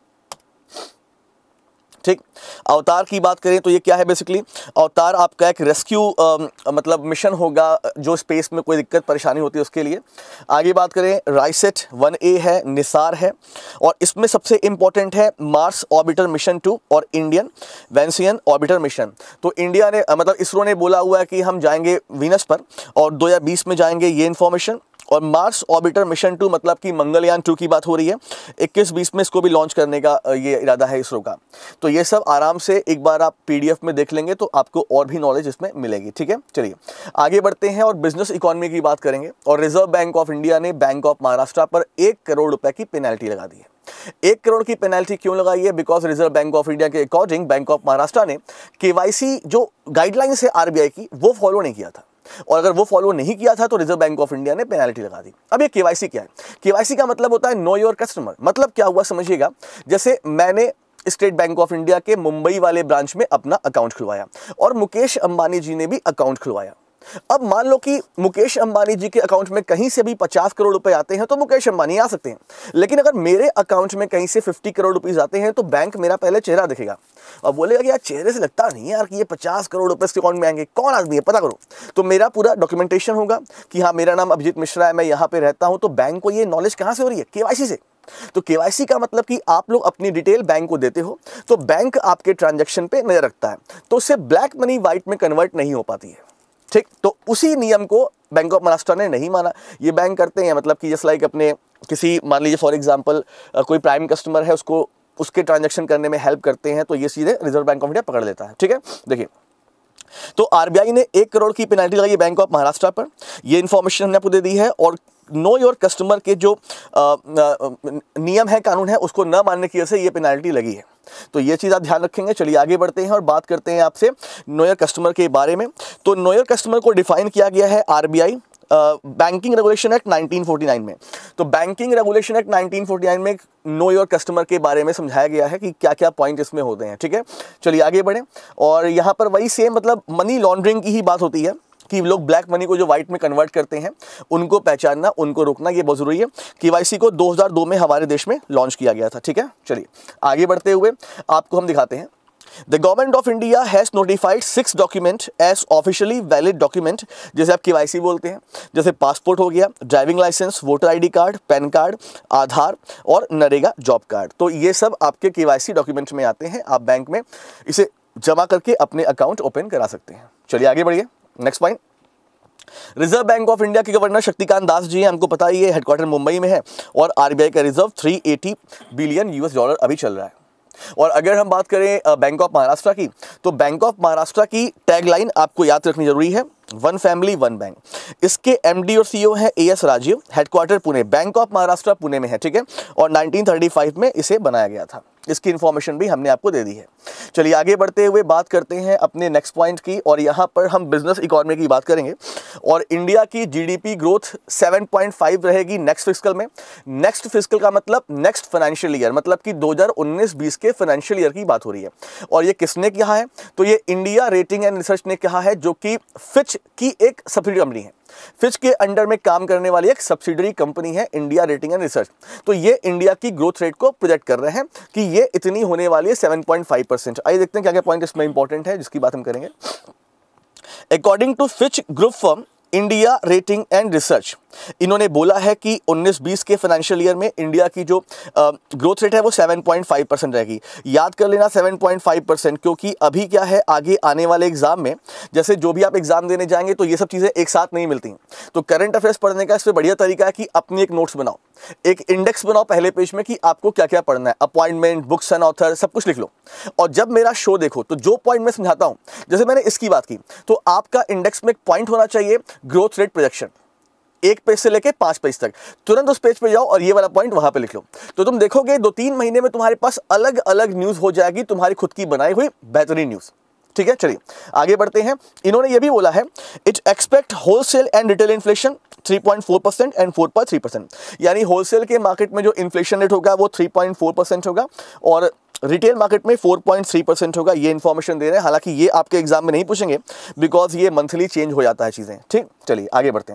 S2: ठीक, अवतार की बात करें तो ये क्या है, बेसिकली अवतार आपका एक रेस्क्यू मतलब मिशन होगा जो स्पेस में कोई दिक्कत परेशानी होती है उसके लिए। आगे बात करें, राइसेट 1A है, निसार है, और इसमें सबसे इंपॉर्टेंट है मार्स ऑर्बिटर मिशन 2 और इंडियन वेंसियन ऑर्बिटर मिशन। तो इंडिया ने मतलब इसरो ने बोला हुआ है कि हम जाएंगे वीनस पर और 2020 में जाएंगे, ये इंफॉर्मेशन। और मार्स ऑर्बिटर मिशन 2 मतलब कि मंगलयान 2 की बात हो रही है, 21-20 में इसको भी लॉन्च करने का ये इरादा है इसरो का। तो ये सब आराम से एक बार आप PDF में देख लेंगे तो आपको और भी नॉलेज इसमें मिलेगी। ठीक है, चलिए आगे बढ़ते हैं और बिजनेस इकोनॉमी की बात करेंगे। और रिजर्व बैंक ऑफ इंडिया ने बैंक ऑफ महाराष्ट्र पर 1 करोड़ रुपए की पेनल्टी लगा दी है। 1 करोड़ की पेनल्टी क्यों लगाई है? Because reserve bank of India के अकॉर्डिंग बैंक ऑफ महाराष्ट्र ने KYC जो गाइडलाइंस है RBI की वो फॉलो नहीं किया था, और अगर वो फॉलो नहीं किया था तो रिजर्व बैंक ऑफ इंडिया ने पेनल्टी लगा दी। अब ये KYC क्या है? KYC का मतलब होता है नो योर कस्टमर। मतलब क्या हुआ समझिएगा, जैसे मैंने स्टेट बैंक ऑफ इंडिया के मुंबई वाले ब्रांच में अपना अकाउंट खुलवाया और मुकेश अंबानी जी ने भी अकाउंट खुलवाया। अब मान लो कि मुकेश अंबानी जी के अकाउंट में कहीं से भी 50 करोड़ रुपए आते हैं तो मुकेश अंबानी आ सकते हैं, लेकिन अगर मेरे अकाउंट में कहीं से 50 करोड़ रुपीस आते हैं तो बैंक मेरा पहले चेहरा देखेगा और बोलेगा कि यार चेहरे से लगता नहीं है यार कि ये 50 करोड़ रुपए इसके अकाउंट में आएंगे, कौन आदमी है पता करो। तो मेरा पूरा डॉक्यूमेंटेशन होगा कि हाँ मेरा नाम अभिजीत मिश्रा है, मैं यहाँ पे रहता हूँ। तो बैंक को ये नॉलेज कहाँ से हो रही है? KYC से। तो केवाईसी का मतलब कि आप लोग अपनी डिटेल बैंक को देते हो, तो बैंक आपके ट्रांजैक्शन पे नजर रखता है, तो उससे ब्लैक मनी व्हाइट में कन्वर्ट नहीं हो पाती है। ठीक, तो उसी नियम को बैंक ऑफ महाराष्ट्र ने नहीं माना। ये बैंक करते हैं मतलब कि जस्ट लाइक अपने किसी, मान लीजिए फॉर एग्जांपल कोई प्राइम कस्टमर है, उसको उसके ट्रांजैक्शन करने में हेल्प करते हैं, तो ये सीधे रिजर्व बैंक ऑफ इंडिया पकड़ लेता है। ठीक है, देखिए, तो आरबीआई ने 1 करोड़ की पेनल्टी लगाई बैंक ऑफ महाराष्ट्र पर। ये इन्फॉर्मेशन हमने आपको दे दी है। और नो योर कस्टमर के जो नियम है, कानून है, उसको न मानने की वजह से ये पेनल्टी लगी है। तो ये चीज़ आप ध्यान रखेंगे। चलिए आगे बढ़ते हैं और बात करते हैं आपसे नो योर कस्टमर के बारे में। तो नो योर कस्टमर को डिफाइन किया गया है आरबीआई बैंकिंग रेगुलेशन एक्ट 1949 में। तो बैंकिंग रेगुलेशन एक्ट 1949 में नो योर कस्टमर के बारे में समझाया गया है कि क्या क्या पॉइंट इसमें होते हैं। ठीक है, चलिए आगे बढ़ें। और यहाँ पर वही सेम मतलब मनी लॉन्ड्रिंग की ही बात होती है कि लोग ब्लैक मनी को जो व्हाइट में कन्वर्ट करते हैं, उनको पहचानना, उनको रोकना, ये बहुत जरूरी है। केवाईसी को 2002 में हमारे देश में लॉन्च किया गया था। ठीक है, चलिए आगे बढ़ते हुए आपको हम दिखाते हैं। The Government of India has notified 6 document as officially valid document, जैसे आप केवाईसी बोलते हैं, जैसे पासपोर्ट हो गया, driving licence, voter ID card, PAN card, Aadhaar और नरेगा जॉब कार्ड। तो ये सब आपके केवाईसी डॉक्यूमेंट में आते हैं। आप बैंक में इसे जमा करके अपने अकाउंट ओपन करा सकते हैं। चलिए आगे बढ़िए, next point. Reserve bank of India के गवर्नर शक्तिकांत दास जी हैं, हमको पता ही है, हेडक्वार्टर मुंबई में है। और आरबीआई का रिजर्व $380 बिलियन अभी चल रहा है। और अगर हम बात करें बैंक ऑफ महाराष्ट्र की, तो बैंक ऑफ महाराष्ट्र की टैगलाइन आपको याद रखनी जरूरी है, वन फैमिली वन बैंक। इसके एमडी और सीईओ हैं A S Rajeev, headquarter Pune, bank of Maharashtra Pune में है। ठीक है, और 1935 में इसे बनाया गया था। इसकी इंफॉर्मेशन भी हमने आपको दे दी है। चलिए आगे बढ़ते हुए बात करते हैं अपने नेक्स्ट पॉइंट की। और यहाँ पर हम बिजनेस इकोनॉमी की बात करेंगे। और इंडिया की जीडीपी ग्रोथ 7.5 रहेगी नेक्स्ट फिस्कल में। नेक्स्ट फिस्कल का मतलब नेक्स्ट फाइनेंशियल ईयर, मतलब कि 2019-20 के फाइनेंशियल ईयर की बात हो रही है। और ये किसने कहा है? तो ये इंडिया रेटिंग एंड रिसर्च ने कहा है, जो कि फिच की एक सब्सिडी कंपनी है। फिच के अंडर में काम करने वाली एक सब्सिडरी कंपनी है इंडिया रेटिंग एंड रिसर्च। तो ये इंडिया की ग्रोथ रेट को प्रोजेक्ट कर रहे हैं कि ये इतनी होने वाली है 7.5%। आइए देखते हैं क्या क्या पॉइंट इसमें इंपॉर्टेंट है जिसकी बात हम करेंगे। According to Fitch group firm India rating and research, इन्होंने बोला है कि 19-20 के फाइनेंशियल ईयर में इंडिया की जो ग्रोथ रेट है वो 7.5% रहेगी। याद कर लेना 7.5%, क्योंकि अभी क्या है, आगे आने वाले एग्जाम में, जैसे जो भी आप एग्जाम देने जाएंगे तो ये सब चीज़ें एक साथ नहीं मिलती। तो करंट अफेयर्स पढ़ने का इससे बढ़िया तरीका है कि अपनी एक नोट्स बनाओ, एक इंडेक्स बनाओ पहले पेज में कि आपको क्या क्या पढ़ना है, अपॉइंटमेंट, बुक्स एंड ऑथर, सब कुछ लिख लो। और जब मेरा शो देखो तो जो पॉइंट मैं समझाता हूँ, जैसे मैंने इसकी बात की, तो आपका इंडेक्स में एक पॉइंट होना चाहिए ग्रोथ रेट प्रोजेक्शन, 1 पेज से लेके 5 पेज तक। तुरंत उस पेज पे जाओ और ये वाला पॉइंट वहां पे लिख लो। तो तुम देखोगे 2-3 महीने में तुम्हारे पास अलग अलग न्यूज हो जाएगी, तुम्हारी खुद की बनाई हुई बेहतरीन न्यूज। ठीक है, चलिए आगे बढ़ते हैं। इन्होंने ये भी बोला है, it expect wholesale and retail inflation 3.4% and 4.3%। यानी होलसेल के मार्केट में जो इन्फ्लेशन रेट होगा वो 3.4% होगा और रिटेल मार्केट में 4.3% होगा। ये इन्फॉर्मेशन दे रहे हैं। हालांकि ये आपके एग्जाम में नहीं पूछेंगे बिकॉज ये मंथली चेंज हो जाता है चीजें। ठीक, चलिए आगे बढ़ते हैं।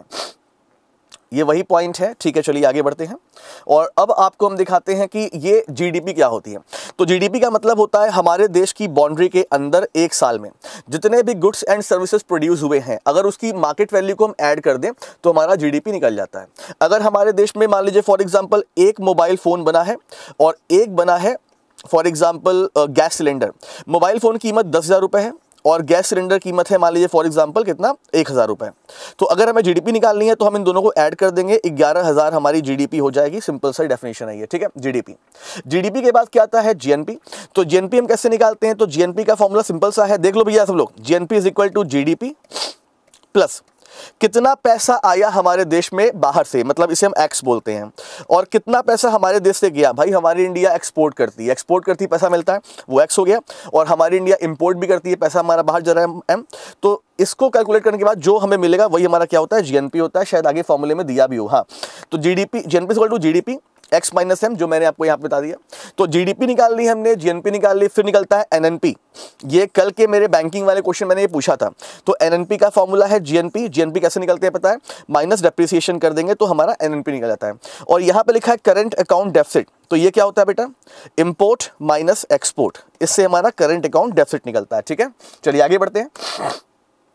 S2: ये वही पॉइंट है। ठीक है, चलिए आगे बढ़ते हैं। और अब आपको हम दिखाते हैं कि ये जीडीपी क्या होती है। तो जीडीपी का मतलब होता है हमारे देश की बाउंड्री के अंदर एक साल में जितने भी गुड्स एंड सर्विसेज प्रोड्यूस हुए हैं, अगर उसकी मार्केट वैल्यू को हम ऐड कर दें तो हमारा जीडीपी निकल जाता है। अगर हमारे देश में मान लीजिए फॉर एग्जांपल एक मोबाइल फोन बना है और एक बना है for example gas cylinder. Mobile phone की कीमत 10,000 रुपये है और गैस सिलेंडर कीमत है मान लीजिए फॉर एग्जांपल कितना, 1,000 रुपये। तो अगर हमें जीडीपी निकालनी है तो हम इन दोनों को ऐड कर देंगे, 11,000 हमारी जीडीपी हो जाएगी। सिंपल सा डेफिनेशन है ये। ठीक है, जीडीपी के बाद क्या आता है, जीएनपी। तो जीएनपी हम कैसे निकालते हैं? तो जीएनपी का फॉर्मूला सिंपल सा है, देख लो भैया सब लोग। GNP is equal to GDP plus कितना पैसा आया हमारे देश में बाहर से, मतलब इसे हम एक्स बोलते हैं, और कितना पैसा हमारे देश से गया। भाई हमारी इंडिया एक्सपोर्ट करती है, पैसा मिलता है, वो एक्स हो गया। और हमारी इंडिया इंपोर्ट भी करती है, पैसा हमारा बाहर जा रहा है, एम। तो इसको कैलकुलेट करने के बाद जो हमें मिलेगा वही हमारा क्या होता है, जीएनपी होता है। शायद आगे फॉर्मूले में दिया भी हो। हाँ, तो GDP, GNP equal to GDP X minus M, जो मैंने आपको यहाँ बता दिया। तो जीडीपी निकाल ली हमने, जीएनपी निकाल ली, फिर निकलता है एनएनपी। ये कल के मेरे बैंकिंग वाले क्वेश्चन मैंने ये पूछा था। तो एनएनपी का फॉर्मूला है जीएनपी। जीएनपी कैसे निकलते हैं पता है, माइनस डेप्रिसिएशन कर देंगे तो हमारा एनएनपी निकल जाता है। और यहाँ पे लिखा है करंट अकाउंट डेफिसिट। तो ये क्या होता है बेटा, इंपोर्ट माइनस एक्सपोर्ट, इससे हमारा करंट अकाउंट डेफिसिट निकलता है। ठीक है, चलिए आगे बढ़ते हैं।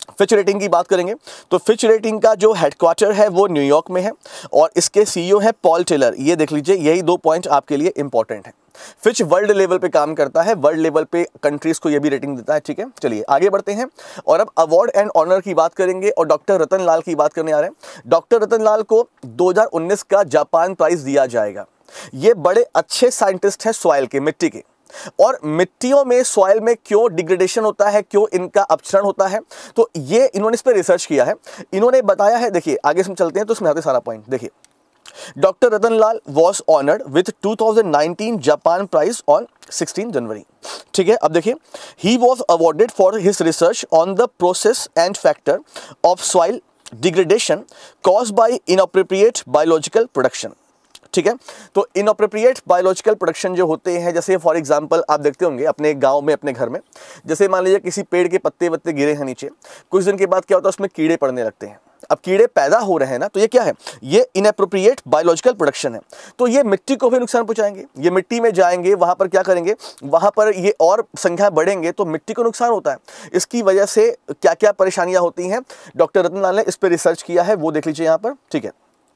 S2: फिच रेटिंग की बात करेंगे तो फिच रेटिंग का जो हेडक्वार्टर है वो न्यूयॉर्क में है और इसके सीईओ है पॉल टेलर। ये देख लीजिए, यही 2 पॉइंट आपके लिए इंपॉर्टेंट है। फिच वर्ल्ड लेवल पे काम करता है, वर्ल्ड लेवल पे कंट्रीज को ये भी रेटिंग देता है। ठीक है, चलिए आगे बढ़ते हैं और अब अवार्ड एंड ऑनर की बात करेंगे और डॉक्टर रतन लाल की बात करने आ रहे हैं। डॉक्टर रतन लाल को 2019 का जापान प्राइज दिया जाएगा। ये बड़े अच्छे साइंटिस्ट हैं सॉइल के, मिट्टी के, और मिट्टियों में, सॉइल में क्यों डिग्रेडेशन होता है, क्यों इनका अपक्षरण होता है, तो ये इन्होंने इस पर रिसर्च किया है। इन्होंने बताया है, देखिए आगे हम चलते हैं तो इसमें आते सारा पॉइंट देखिए। Doctor Ratan Lal was honoured with 2019 Japan prize on 16 January. ठीक है, अब देखिए, he was awarded for his research on the process and factor of soil degradation caused by inappropriate biological production. ठीक है, तो इनअप्रोप्रिएट बायोलॉजिकल प्रोडक्शन जो होते हैं, जैसे फॉर एग्जांपल आप देखते होंगे अपने गांव में, अपने घर में, जैसे मान लीजिए किसी पेड़ के पत्ते वत्ते गिरे हैं नीचे, कुछ दिन के बाद क्या होता है, उसमें कीड़े पड़ने लगते हैं। अब कीड़े पैदा हो रहे हैं ना, तो ये क्या है, ये इनअप्रोप्रिएट बायोलॉजिकल प्रोडक्शन है। तो ये मिट्टी को भी नुकसान पहुंचाएंगे, ये मिट्टी में जाएंगे, वहां पर क्या करेंगे, वहां पर ये और संख्या बढ़ेंगे तो मिट्टी को नुकसान होता है। इसकी वजह से क्या क्या परेशानियां होती हैं, डॉक्टर रतन लाल ने इस पर रिसर्च किया है, वो देख लीजिए यहाँ पर। ठीक है,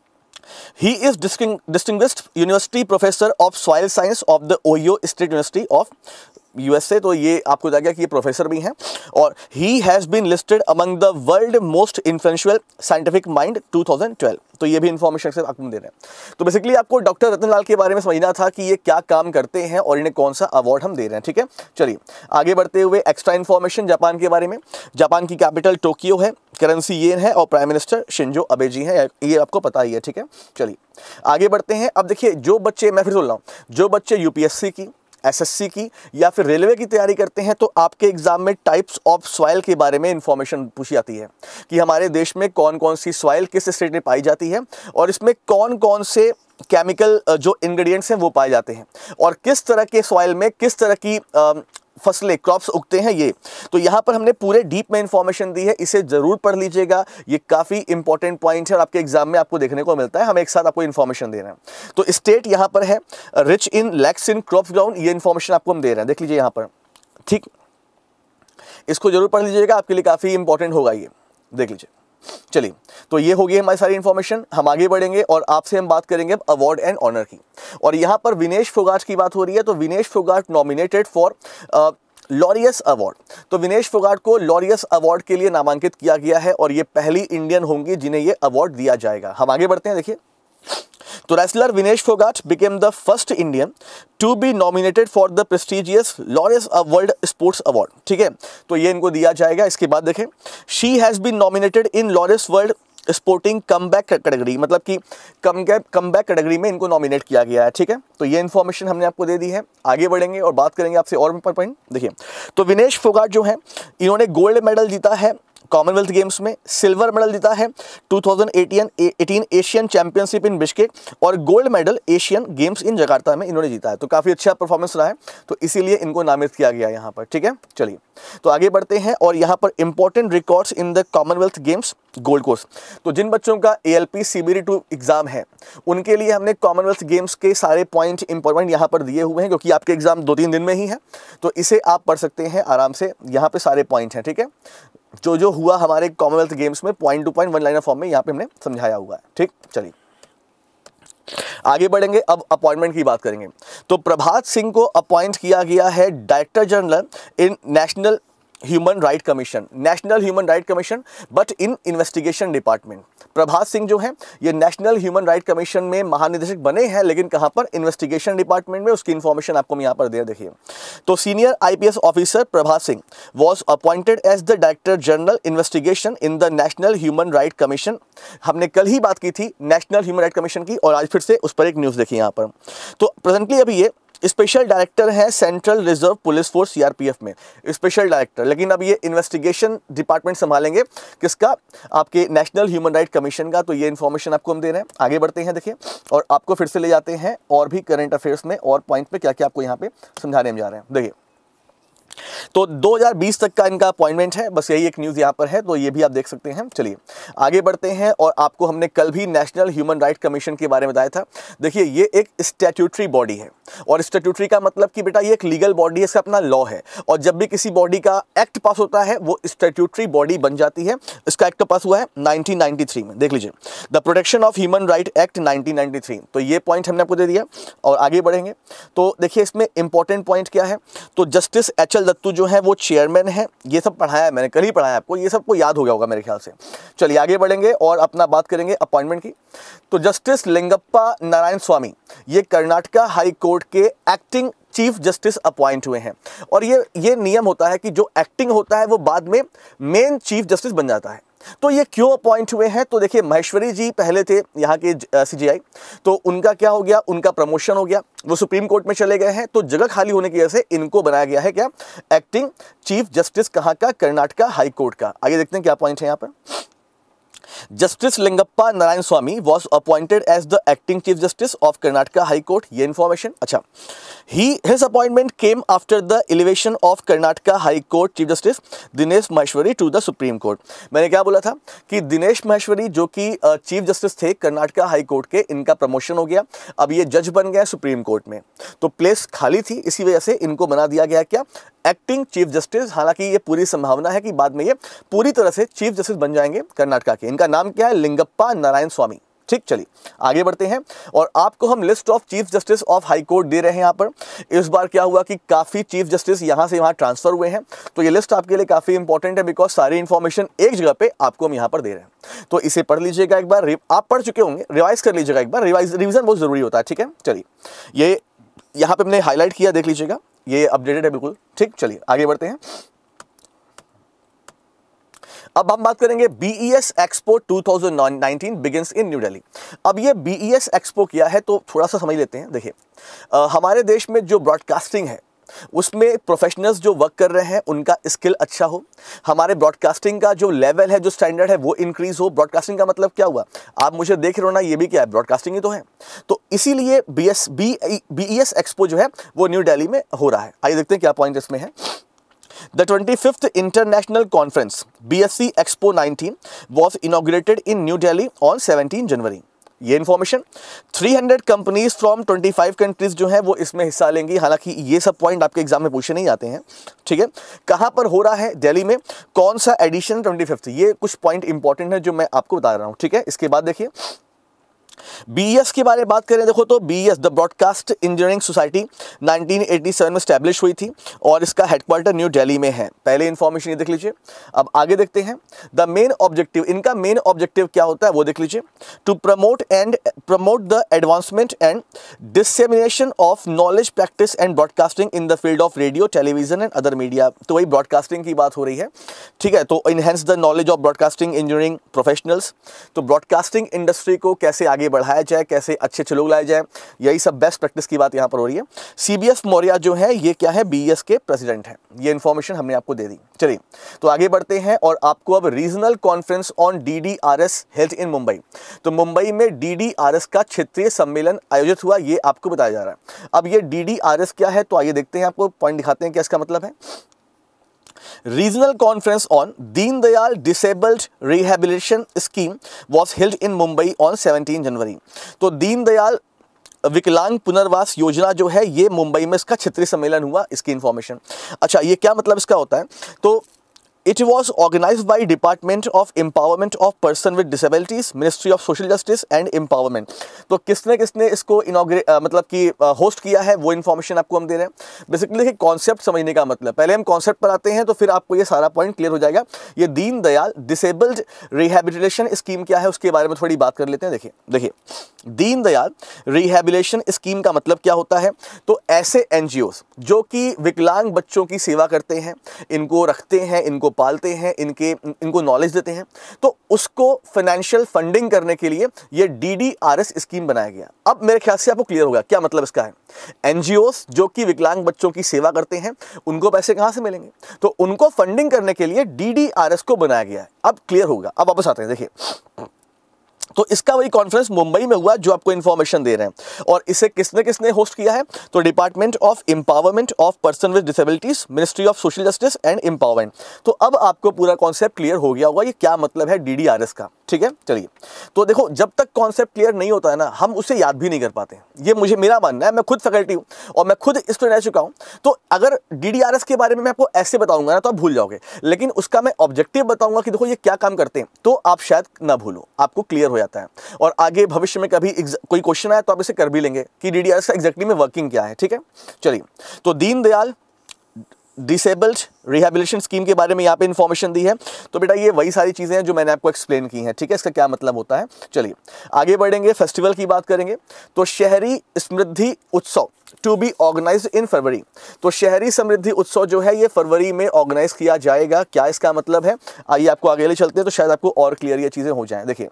S2: He is distinguished university professor of soil science of the Ohio State University of USA। तो ये आपको बताया गया कि ये प्रोफेसर भी हैं और he has been listed among the world most influential scientific mind 2012। तो ये भी इंफॉर्मेशन से आपको दे रहे हैं। तो बेसिकली आपको डॉक्टर रतन लाल के बारे में समझना था कि ये क्या काम करते हैं और इन्हें कौन सा अवार्ड हम दे रहे हैं। ठीक है, चलिए आगे बढ़ते हुए एक्स्ट्रा इन्फॉर्मेशन जापान के बारे में। जापान की कैपिटल टोक्यो है, करेंसी येन है और प्राइम मिनिस्टर शिंजो अबे जी हैं, ये आपको पता ही है। ठीक है, चलिए आगे बढ़ते हैं। अब देखिए, जो बच्चे, मैं फिर बोल रहा हूँ, जो बच्चे यूपीएससी की, एसएससी की या फिर रेलवे की तैयारी करते हैं तो आपके एग्जाम में टाइप्स ऑफ सॉइल के बारे में इंफॉर्मेशन पूछी जाती है कि हमारे देश में कौन कौन सी सॉइल किस स्टेट में पाई जाती है और इसमें कौन कौन से केमिकल जो इंग्रेडिएंट्स हैं वो पाए जाते हैं और किस तरह के सॉइल में किस तरह की फसलें, क्रॉप्स उगते हैं। ये तो यहाँ पर हमने पूरे डीप में इंफॉर्मेशन दी है, इसे जरूर पढ़ लीजिएगा, ये काफ़ी इंपॉर्टेंट पॉइंट है और आपके एग्जाम में आपको देखने को मिलता है। हम एक साथ आपको इन्फॉर्मेशन दे रहे हैं। तो स्टेट यहाँ पर है rich in lacs in crop ground, ये इन्फॉर्मेशन आपको हम दे रहे हैं, देख लीजिए यहाँ पर। ठीक, इसको जरूर पढ़ लीजिएगा, आपके लिए काफ़ी इंपॉर्टेंट होगा, ये देख लीजिए। चलिए, तो ये हो गई हमारी सारी इंफॉर्मेशन। हम आगे बढ़ेंगे और आपसे हम बात करेंगे अब अवार्ड एंड ऑनर की। और यहाँ पर विनेश फोगाट की बात हो रही है। तो Vinesh Phogat nominated for Laureus award. तो विनेश फोगाट को लॉरियस अवार्ड के लिए नामांकित किया गया है और ये पहली इंडियन होंगी जिन्हें ये अवार्ड दिया जाएगा। हम आगे बढ़ते हैं, देखिए। तो wrestler Vinesh Phogat became the first Indian to be nominated for the prestigious Laureus world sports award. ठीक है, तो ये इनको दिया जाएगा। इसके बाद देखें, she has been nominated in Laureus world sporting comeback category, मतलब कि कमबैक कैटेगरी में इनको नॉमिनेट किया गया है। ठीक है, तो ये इन्फॉर्मेशन हमने आपको दे दी है। आगे बढ़ेंगे और बात करेंगे आपसे और पॉइंट। देखिए, तो विनेश फोगाट जो है, इन्होंने गोल्ड मेडल जीता है कॉमनवेल्थ गेम्स में, सिल्वर मेडल जीता है 2018 एशियन चैंपियनशिप इन बिश्केक और gold medal Asian games in Jakarta में इन्होंने जीता है। तो काफ़ी अच्छा परफॉर्मेंस रहा है, तो इसीलिए इनको नामित किया गया यहाँ पर। ठीक है, चलिए तो आगे बढ़ते हैं और यहाँ पर important records in the Commonwealth games gold course. तो जिन बच्चों का ALP CBD2 एग्जाम है उनके लिए हमने कॉमनवेल्थ गेम्स के सारे पॉइंट इंपॉर्टेंट यहाँ पर दिए हुए हैं, क्योंकि आपके एग्जाम 2-3 दिन में ही है, तो इसे आप पढ़ सकते हैं आराम से। यहाँ पे सारे पॉइंट हैं। ठीक है, जो जो हुआ हमारे कॉमनवेल्थ गेम्स में point to point one liner form में यहाँ पे हमने समझाया हुआ है। ठीक, चलिए आगे बढ़ेंगे। अब अपॉइंटमेंट की बात करेंगे। तो प्रभात सिंह को अपॉइंट किया गया है director general in national human right commission, national human right commission but in investigation department. Prabhat Singh जो है ये नेशनल ह्यूमन राइट कमीशन में महानिदेशक बने हैं, लेकिन कहाँ पर, इन्वेस्टिगेशन डिपार्टमेंट में। उसकी इन्फॉर्मेशन आपको हम यहाँ पर दे देखिए। तो senior IPS officer Prabhat Singh was appointed as the director general investigation in the national human right commission. हमने कल ही बात की थी नेशनल ह्यूमन राइट कमीशन की और आज फिर से उस पर एक न्यूज़ देखिए यहाँ पर। तो प्रेजेंटली अभी ये स्पेशल डायरेक्टर है central reserve police force CRPF में, स्पेशल डायरेक्टर, लेकिन अब ये इन्वेस्टिगेशन डिपार्टमेंट संभालेंगे किसका, आपके नेशनल ह्यूमन राइट कमीशन का। तो ये इन्फॉर्मेशन आपको हम दे रहे हैं। आगे बढ़ते हैं, देखिए, और आपको फिर से ले जाते हैं और भी करंट अफेयर्स में और पॉइंट पे क्या क्या आपको यहाँ पे समझाने में जा रहे हैं। देखिए, तो 2020 तक का इनका अपॉइंटमेंट है, बस यही एक न्यूज़ यहाँ पर है, तो ये भी आप देख सकते हैं। चलिए आगे बढ़ते हैं। और आपको हमने कल भी नेशनल ह्यूमन राइट कमीशन के बारे में बताया था। देखिए ये एक स्टैट्यूटरी बॉडी है, और स्टैट्यूटरी का मतलब कि बेटा ये एक लीगल बॉडी है, इसका अपना लॉ है, और जब भी किसी बॉडी का एक्ट पास होता है वो स्टैट्यूटरी बॉडी बन जाती है। इसका एक्ट पास हुआ है 1993 में, देख लीजिए, the protection of human right act 1993। तो ये पॉइंट हमने आपको दे दिया, और आगे बढ़ेंगे तो देखिए इसमें इंपॉर्टेंट पॉइंट क्या है। तो जस्टिस एच.एल. दत्तू जो है वो चेयरमैन है, ये सब पढ़ाया है मैंने, कल ही पढ़ाया आपको, ये सबको याद हो गया होगा मेरे ख्याल से। चलिए आगे बढ़ेंगे और अपना बात करेंगे अपॉइंटमेंट की। तो जस्टिस लिंगप्पा नारायण स्वामी ये कर्नाटका हाई कोर्ट के एक्टिंग चीफ जस्टिस अपॉइंट हुए हैं, और ये नियम होता है कि जो एक्टिंग होता है वो बाद में मेन चीफ जस्टिस बन जाता है। तो ये क्यों अपॉइंट हुए हैं, तो देखिए महेश्वरी जी पहले थे यहाँ के सीजीआई, तो उनका क्या हो गया, उनका प्रमोशन हो गया, वो सुप्रीम कोर्ट में चले गए हैं, तो जगह खाली होने की वजह से इनको बनाया गया है क्या, एक्टिंग चीफ जस्टिस कहाँ का, कर्नाटका हाई कोर्ट का। आइए देखते हैं क्या पॉइंट है यहाँ पर। Justice Lingappa Narayan Swamy was appointed as the acting chief justice of Karnataka High Court. ये information अच्छा, his appointment came after the elevation of Karnataka High Court Chief Justice Dinesh Maheshwari to the Supreme Court। मैंने क्या बोला था कि दिनेश माहेश्वरी जो कि चीफ जस्टिस थे कर्नाटका हाई कोर्ट के, इनका प्रमोशन हो गया, अब ये जज बन गए सुप्रीम कोर्ट में, तो प्लेस खाली थी, इसी वजह से इनको बना दिया गया क्या, एक्टिंग चीफ जस्टिस। हालांकि ये पूरी संभावना है कि बाद में ये पूरी तरह से चीफ जस्टिस बन जाएंगे कर्नाटका के। इनका नाम क्या है, लिंगप्पा नारायण स्वामी। ठीक, चलिए आगे बढ़ते हैं, और आपको हम list of chief justice of high court दे रहे हैं यहाँ पर। इस बार क्या हुआ कि काफ़ी चीफ जस्टिस यहाँ से वहाँ ट्रांसफर हुए हैं, तो ये लिस्ट आपके लिए काफ़ी इंपॉर्टेंट है, बिकॉज सारी इंफॉर्मेशन एक जगह पे आपको हम यहाँ पर दे रहे हैं। तो इसे पढ़ लीजिएगा एक बार, आप पढ़ चुके होंगे, रिवाइज कर लीजिएगा एक बार, रिविजन बहुत ज़रूरी होता है। ठीक है, चलिए ये यहाँ पे हमने हाईलाइट किया, देख लीजिएगा, ये अपडेटेड है बिल्कुल। ठीक, चलिए आगे बढ़ते हैं। अब हम बात करेंगे BES expo 2019 begins in new Delhi. अब ये BES एक्सपो क्या है तो थोड़ा सा समझ लेते हैं। देखिए हमारे देश में जो ब्रॉडकास्टिंग है उसमें प्रोफेशनल्स जो वर्क कर रहे हैं उनका स्किल अच्छा हो, हमारे ब्रॉडकास्टिंग का जो लेवल है, जो स्टैंडर्ड है वो इंक्रीज हो। ब्रॉडकास्टिंग का मतलब क्या हुआ, आप मुझे देख रहे हो ना, ये भी क्या है, ब्रॉडकास्टिंग ही तो है। तो इसीलिए BES एक्सपो जो है वो न्यू दिल्ली में हो रहा है। आइए देखते हैं क्या पॉइंट इसमें है। The 25th International Conference BSc Expo 19 was inaugurated in New Delhi on 17 January। ये इन्फॉर्मेशन 300 कंपनीज फ्रॉम 25 कंट्रीज जो है वो इसमें हिस्सा लेंगी। हालांकि ये सब पॉइंट आपके एग्जाम में पूछे नहीं जाते हैं। ठीक है, कहाँ पर हो रहा है, दिल्ली में, कौन सा एडिशन 25th, ये कुछ पॉइंट इंपॉर्टेंट है जो मैं आपको बता रहा हूँ। ठीक है, इसके बाद देखिए BES के बारे में बात करें, देखो तो BES the broadcast engineering society 1987 में स्टैब्लिश हुई थी, और इसका हेडक्वार्टर न्यू दिल्ली में है। पहले इन्फॉर्मेशन ये देख लीजिए। अब आगे देखते हैं द मेन ऑब्जेक्टिव, इनका मेन ऑब्जेक्टिव क्या होता है वो देख लीजिए, to promote the advancement and dissemination of knowledge, practice and broadcasting in the field of radio, television and other media. तो वही ब्रॉडकास्टिंग की बात हो रही है। ठीक है, तो enhance the knowledge of broadcasting engineering professionals. तो ब्रॉडकास्टिंग इंडस्ट्री को कैसे आगे बढ़ाया जाए, कैसे अच्छे अच्छे लोग लाए जाए, यही सब बेस्ट प्रैक्टिस की बात यहाँ पर हो रही है। CBS मौर्य जो है ये क्या है, BES के प्रेसिडेंट हैं। ये इन्फॉर्मेशन हमने आपको दे दी। चलिए तो आगे बढ़ते हैं, और आपको अब regional conference on DDRS health in Mumbai. तो मुंबई में DDRS का क्षेत्रीय सम्मेलन आयोजित हुआ, ये आपको बताया जा रहा है। अब ये DDRS क्या है तो आइए देखते हैं, आपको पॉइंट दिखाते हैं क्या इसका मतलब है। Regional Conference on Deen Dayal Disabled Rehabilitation Scheme was held in Mumbai on 17 January। तो दीन दयाल विकलांग पुनर्वास योजना जो है ये मुंबई में इसका क्षेत्रीय सम्मेलन हुआ, इसकी इंफॉर्मेशन। अच्छा, ये क्या मतलब इसका होता है, तो It was organized by Department of Empowerment of Person with Disabilities, Ministry of Social Justice and Empowerment। तो किसने किसने इसको मतलब कि होस्ट किया है वो इन्फॉर्मेशन आपको हम दे रहे हैं। बेसिकली देखिए कॉन्सेप्ट समझने का मतलब, पहले हम कॉन्सेप्ट पर आते हैं तो फिर आपको ये सारा पॉइंट क्लियर हो जाएगा। ये Deen Dayal disabled rehabilitation scheme क्या है उसके बारे में थोड़ी बात कर लेते हैं। देखिए दीन दयाल रिहेबिलिटेशन स्कीम का मतलब क्या होता है, तो ऐसे NGOs जो कि विकलांग बच्चों की सेवा करते हैं, इनको रखते हैं, इनको पालते हैं, इनको नॉलेज देते हैं, तो उसको फाइनेंशियल फंडिंग करने के लिए ये DDRS स्कीम बनाया गया। अब मेरे ख्याल से आपको क्लियर होगा क्या मतलब इसका है। NGOs जो कि विकलांग बच्चों की सेवा करते हैं उनको पैसे कहां से मिलेंगे, तो उनको फंडिंग करने के लिए DDRS को बनाया गया है। अब क्लियर होगा। अब वापस आते हैं, देखिए तो इसका वही कॉन्फ्रेंस मुंबई में हुआ जो आपको इन्फॉर्मेशन दे रहे हैं। और इसे किसने किसने होस्ट किया है? तो department of empowerment of person with disabilities, ministry of social justice and empowerment. तो अब आपको पूरा कॉन्सेप्ट क्लियर हो गया होगा ये क्या मतलब है DDRS का। ठीक है, चलिए। तो देखो, जब तक कॉन्सेप्ट क्लियर नहीं होता है ना, हम उसे याद भी नहीं कर पाते। ये मेरा मानना है, मैं खुद फैकल्टी हूं और मैं खुद इस पर रह चुका हूं। तो अगर DDRS के बारे में मैं आपको ऐसे बताऊंगा ना तो आप भूल जाओगे, लेकिन उसका मैं ऑब्जेक्टिव बताऊंगा कि देखो ये क्या काम करते हैं, तो आप शायद ना भूलो, आपको क्लियर हो जाता है। और आगे भविष्य में कभी कोई क्वेश्चन आए तो आप इसे कर भी लेंगे कि DDRS का एग्जैक्टली में वर्किंग क्या है। ठीक है, चलिए। तो दीनदयाल डिसेबल्ड रिहेबिलिटेशन स्कीम के बारे में यहाँ पे इंफॉर्मेशन दी है। तो बेटा ये वही सारी चीजें हैं जो मैंने आपको एक्सप्लेन की हैं। ठीक है, इसका क्या मतलब होता है। चलिए आगे बढ़ेंगे, फेस्टिवल की बात करेंगे। तो Shahari Samriddhi Utsav to be organised in February. तो शहरी समृद्धि उत्सव जो है ये फरवरी में ऑर्गेनाइज किया जाएगा। क्या इसका मतलब है? आइए आपको आगे ले चलते हैं तो शायद आपको और क्लियर ये चीजें हो जाएं। देखिए,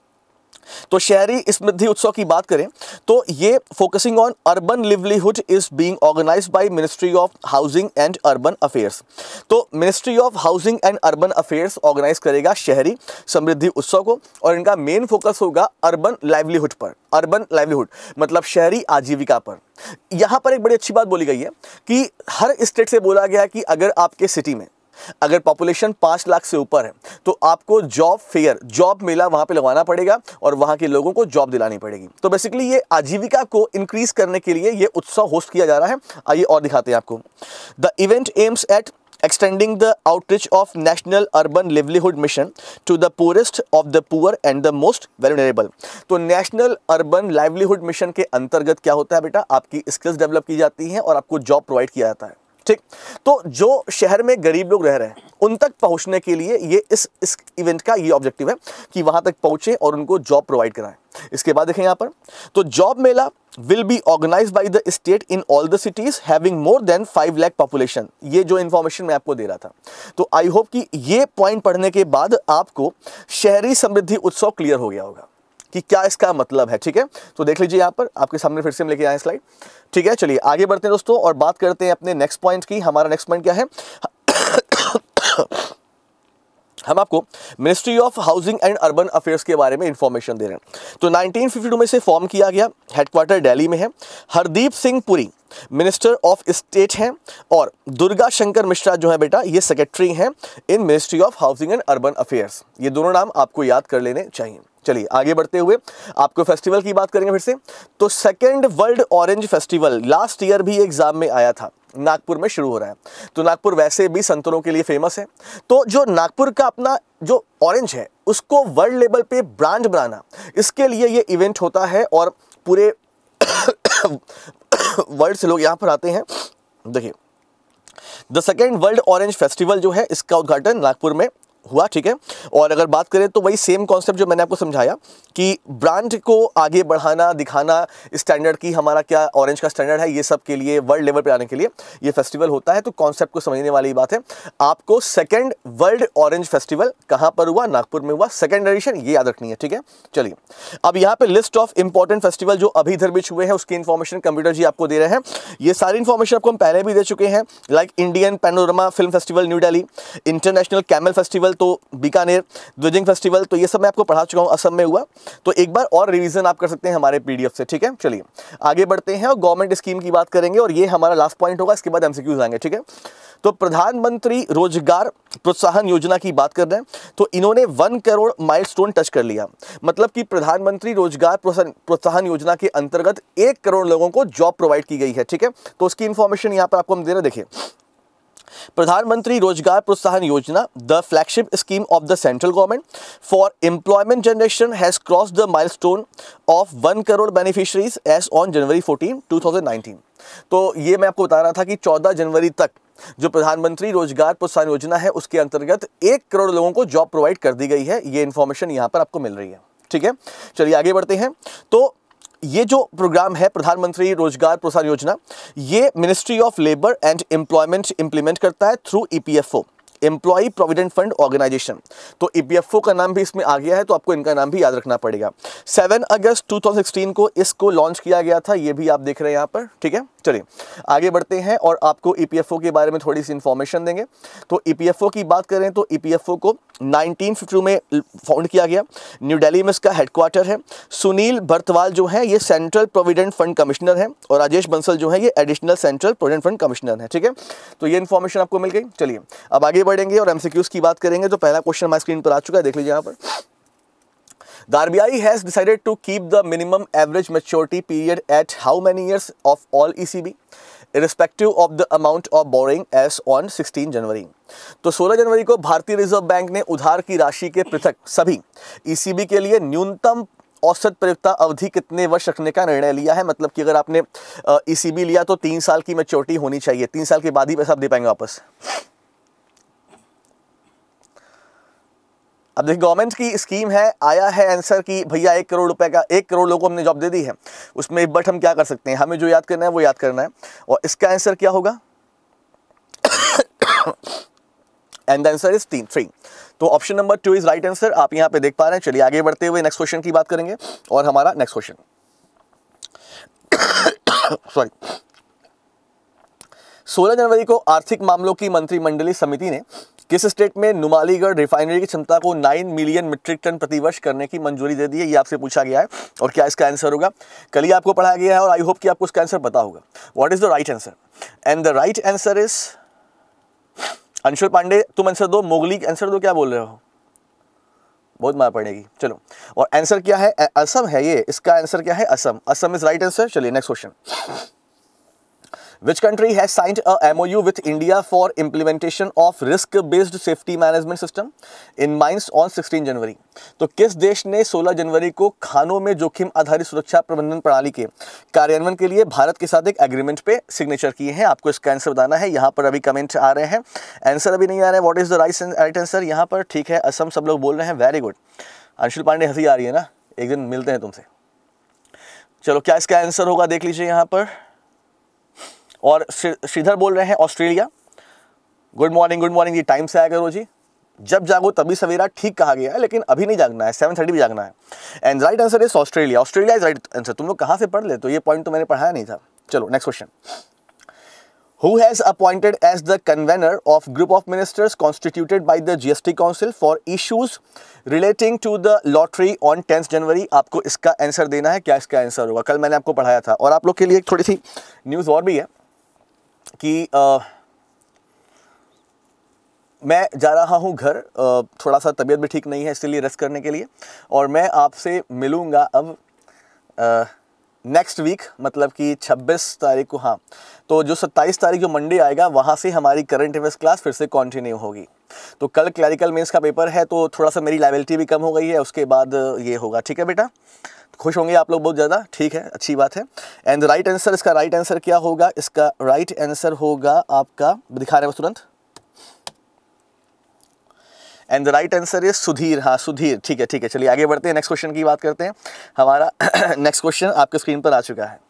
S2: तो शहरी समृद्धि उत्सव की बात करें तो ये focusing on urban livelihood is being organised by ministry of housing and urban affairs. तो ministry of housing and urban affairs organise करेगा शहरी समृद्धि उत्सव को, और इनका मेन फोकस होगा अर्बन लाइवलीहुड पर। अर्बन लाइवलीहुड मतलब शहरी आजीविका पर। यहां पर एक बड़ी अच्छी बात बोली गई है कि हर स्टेट से बोला गया कि अगर आपके सिटी में अगर पॉपुलेशन 5 लाख से ऊपर है तो आपको जॉब फेयर, जॉब मेला वहां पे लगवाना पड़ेगा और वहां के लोगों को जॉब दिलानी पड़ेगी। तो बेसिकली ये आजीविका को इंक्रीज करने के लिए ये उत्सव होस्ट किया जा रहा है। आइए और दिखाते हैं आपको। The event aims at extending the outreach of national urban livelihood mission to the poorest of the poor and the most vulnerable। तो नेशनल अर्बन लाइवलीहुड मिशन के अंतर्गत क्या होता है बेटा? आपकी स्किल्स डेवलप की जाती हैं और आपको जॉब प्रोवाइड किया जाता है। ठीक, तो जो शहर में गरीब लोग रह रहे हैं उन तक पहुंचने के लिए ये इस इवेंट का ये ऑब्जेक्टिव है कि वहां तक पहुंचे और उनको जॉब प्रोवाइड कराएं। इसके बाद देखें यहाँ पर, तो job mela will be organised by the state in all the cities having more than 5 lakh population. ये जो इन्फॉर्मेशन मैं आपको दे रहा था, तो आई होप कि ये पॉइंट पढ़ने के बाद आपको शहरी समृद्धि उत्सव क्लियर हो गया होगा कि क्या इसका मतलब है। ठीक है, तो देख लीजिए यहाँ पर आपके सामने फिर से हम लेके आए स्लाइड। ठीक है, चलिए आगे बढ़ते हैं दोस्तों और बात करते हैं अपने नेक्स्ट पॉइंट की। हमारा नेक्स्ट पॉइंट क्या है? हम आपको ministry of housing and urban affairs के बारे में इंफॉर्मेशन दे रहे हैं। तो 1952 में से फॉर्म किया गया, हेडक्वार्टर दिल्ली में है। Hardeep Singh Puri minister of state हैं और दुर्गा शंकर मिश्रा जो है बेटा ये सेक्रेटरी हैं in ministry of housing and urban affairs. ये दोनों नाम आपको याद कर लेने चाहिए। चलिए आगे बढ़ते हुए आपको फेस्टिवल की बात करेंगे फिर से। तो second world orange festival last year भी एग्जाम में आया था, नागपुर में शुरू हो रहा है। तो नागपुर वैसे भी संतरों के लिए फेमस है। तो जो नागपुर का अपना जो ऑरेंज है उसको वर्ल्ड लेवल पे ब्रांड बनाना, इसके लिए ये इवेंट होता है और पूरे वर्ल्ड से लोग यहाँ पर आते हैं। देखिए, the second world orange festival जो है इसका उद्घाटन नागपुर में हुआ। ठीक है, और अगर बात करें तो वही सेम कॉन्सेप्ट जो मैंने आपको समझाया कि ब्रांड को आगे बढ़ाना, दिखाना, स्टैंडर्ड की हमारा क्या ऑरेंज का स्टैंडर्ड है, ये सब के लिए वर्ल्ड लेवल पे आने के लिए ये फेस्टिवल होता है। तो कॉन्सेप्ट को समझने वाली बात है। आपको सेकंड वर्ल्ड ऑरेंज फेस्टिवल कहाँ पर हुआ? नागपुर में हुआ, सेकंड एडिशन, ये याद रखनी है। ठीक है, चलिए अब यहाँ पे लिस्ट ऑफ इंपॉर्टेंट फेस्टिवल जो अभी इधर बीच हुए हैं उसकी इन्फॉर्मेशन कंप्यूटर जी आपको दे रहे हैं। ये सारी इन्फॉर्मेशन आपको हम पहले भी दे चुके हैं, like Indian panorama film festival new Delhi, international camel festival तो बीकानेर, द्विजिंग फेस्टिवल, तो ये सब मैं आपको पढ़ा चुका हूं, असम में हुआ। तो एक बार और रिवीजन आप कर सकते हैं हमारे पीडीएफ से। ठीक है, चलिए आगे बढ़ते हैं और गवर्नमेंट स्कीम की बात करेंगे और ये हमारा लास्ट पॉइंट होगा, इसके बाद एमसीक्यूज आएंगे। ठीक है, तो प्रधानमंत्री रोजगार प्रोत्साहन योजना की बात कर रहे हैं। तो इन्होंने 1 करोड़ माइलस्टोन टच कर लिया, मतलब कि प्रधानमंत्री रोजगार प्रोत्साहन योजना के अंतर्गत 1 करोड़ लोगों को जॉब प्रोवाइड की गई है। ठीक है, तो उसकी इंफॉर्मेशन यहाँ पर आपको हम दे रहे हैं। देखिए, प्रधानमंत्री Rozgar Protsahan Yojana, the flagship scheme of the central government for employment generation has crossed the milestone of 1 crore beneficiaries as on January 14, 2019। तो ये मैं आपको बता रहा था कि 14 जनवरी तक जो प्रधानमंत्री रोजगार प्रोत्साहन योजना है उसके अंतर्गत 1 करोड़ लोगों को जॉब प्रोवाइड कर दी गई है। ये इंफॉर्मेशन यहाँ पर आपको मिल रही है। ठीक है, चलिए आगे बढ़ते हैं। तो ये जो प्रोग्राम है प्रधानमंत्री रोजगार प्रोत्साहन योजना, ये ministry of labour and employment implement करता है through EPFO, employ provident fund organisation. तो ईपीएफओ का नाम भी इसमें आ गया है, तो आपको इनका नाम भी याद रखना पड़ेगा। 7 अगस्त 2016 को इसको लॉन्च किया गया था, ये भी आप देख रहे हैं यहाँ पर, ठीक है। चलिए आगे बढ़ते हैं और आपको ईपीएफओ के बारे में थोड़ी सी इंफॉर्मेशन देंगे। तो ईपीएफओ की बात करें तो ईपीएफओ को 1952 में फाउंड किया गया, न्यू दिल्ली में इसका हेडक्वार्टर है। सुनील बर्तवाल जो है ये सेंट्रल प्रोविडेंट फंड कमिश्नर है और राजेश बंसल जो है ये additional central provident fund commissioner है, ठीक है। तो ये इन्फॉर्मेशन आपको मिल गई। चलिए अब आगे बढ़ेंगे और एमसीक्यूज की बात करेंगे। तो पहला क्वेश्चन हमारी स्क्रीन पर आ चुका है, देख लीजिए यहाँ पर। The RBI has decided to keep the minimum average maturity period at how many years of all ECB, irrespective of the amount of borrowing as on 16 January. तो 16 जनवरी को भारतीय रिजर्व बैंक ने उधार की राशि के पृथक सभी ECB के लिए न्यूनतम औसत परिपक्वता अवधि कितने वर्ष रखने का निर्णय लिया है। मतलब कि अगर आपने ECB लिया तो 3 साल की मैच्योरिटी होनी चाहिए, 3 साल के बाद ही पैसा आप दे पाएंगे वापस। अब देखिए गवर्नमेंट की स्कीम है, आया है आंसर कि भैया 1 करोड़ रुपए का, 1 करोड़ लोगों को हमने जॉब दे दी है, उसमें बट हम क्या कर सकते हैं, हमें जो याद करना है वो याद करना है। और इसका आंसर क्या होगा? And the answer is 3। तो option number 2 is right answer, आप यहाँ पे देख पा रहे हैं। चलिए आगे बढ़ते हुए नेक्स्ट क्वेश्चन की बात करेंगे और हमारा नेक्स्ट क्वेश्चन सॉरी 16 जनवरी को आर्थिक मामलों की मंत्रिमंडलीय समिति ने किस स्टेट में नुमालीगढ़ रिफाइनरी की क्षमता को 9 मिलियन मीट्रिक टन प्रतिवर्ष करने की मंजूरी दे दी है? ये आपसे पूछा गया है और क्या इसका आंसर होगा? कल ही आपको पढ़ाया गया है और आई होप कि आपको इसका आंसर पता होगा। What is the right answer? And the right answer is, Anshul Pandey तुम आंसर दो, मोगली आंसर दो, क्या बोल रहे हो? बहुत मार पड़ेगी। चलो, और आंसर क्या है? असम है ये, इसका आंसर क्या है? Assam. Assam is right answer. चलिए next question. Which country has signed a MOU with India for implementation of risk-based safety management system in mines on 16 January? तो किस देश ने 16 जनवरी को खानों में जोखिम आधारित सुरक्षा प्रबंधन प्रणाली के कार्यान्वयन के लिए भारत के साथ एक एग्रीमेंट पे सिग्नेचर किए हैं? आपको इसका आंसर बताना है। यहाँ पर अभी कमेंट आ रहे हैं, आंसर अभी नहीं आ रहा है। What is the right answer यहाँ पर? ठीक है, असम सब लोग बोल रहे हैं, वेरी गुड। अंशुल पांडे हंसी आ रही है ना, एक दिन मिलते हैं तुमसे। चलो क्या इसका आंसर होगा देख लीजिए यहाँ पर। और श्रीधर बोल रहे हैं ऑस्ट्रेलिया। गुड मॉर्निंग, ये टाइम से आया करो जी, जब जागो तभी सवेरा, ठीक कहा गया है, लेकिन अभी नहीं जागना है, 7:30 भी जागना है। And right answer is Australia. Australia is right answer. तुम लोग कहाँ से पढ़ ले, तो ये पॉइंट तो मैंने पढ़ाया नहीं था। चलो next question. Who has appointed as the convener of group of ministers constituted by the GST Council for issues relating to the lottery on 10th January? आपको इसका आंसर देना है, क्या इसका आंसर होगा? कल मैंने आपको पढ़ाया था। और आप लोग के लिए एक थोड़ी सी न्यूज़ और भी है कि मैं जा रहा हूँ घर, थोड़ा सा तबीयत भी ठीक नहीं है, इसलिए रेस्ट करने के लिए, और मैं आपसे मिलूँगा अब नेक्स्ट वीक, मतलब कि 26 तारीख को। हाँ, तो जो 27 तारीख जो मंडे आएगा, वहाँ से हमारी करंट अफेयर्स क्लास फिर से कंटिन्यू होगी। तो कल क्लैरिकल मेंस का पेपर है, तो थोड़ा सा मेरी लायबिलिटी भी कम हो गई है, उसके बाद ये होगा। ठीक है बेटा, खुश होंगे आप लोग बहुत ज़्यादा, ठीक है, अच्छी बात है। एंड राइट आंसर, इसका राइट आंसर क्या होगा? इसका राइट आंसर होगा आपका, दिखा रहे हैं तुरंत, and the right answer is Sudhir. हाँ सुधीर, ठीक है ठीक है। चलिए आगे बढ़ते हैं, नेक्स्ट क्वेश्चन की बात करते हैं। हमारा नेक्स्ट क्वेश्चन आपके स्क्रीन पर आ चुका है।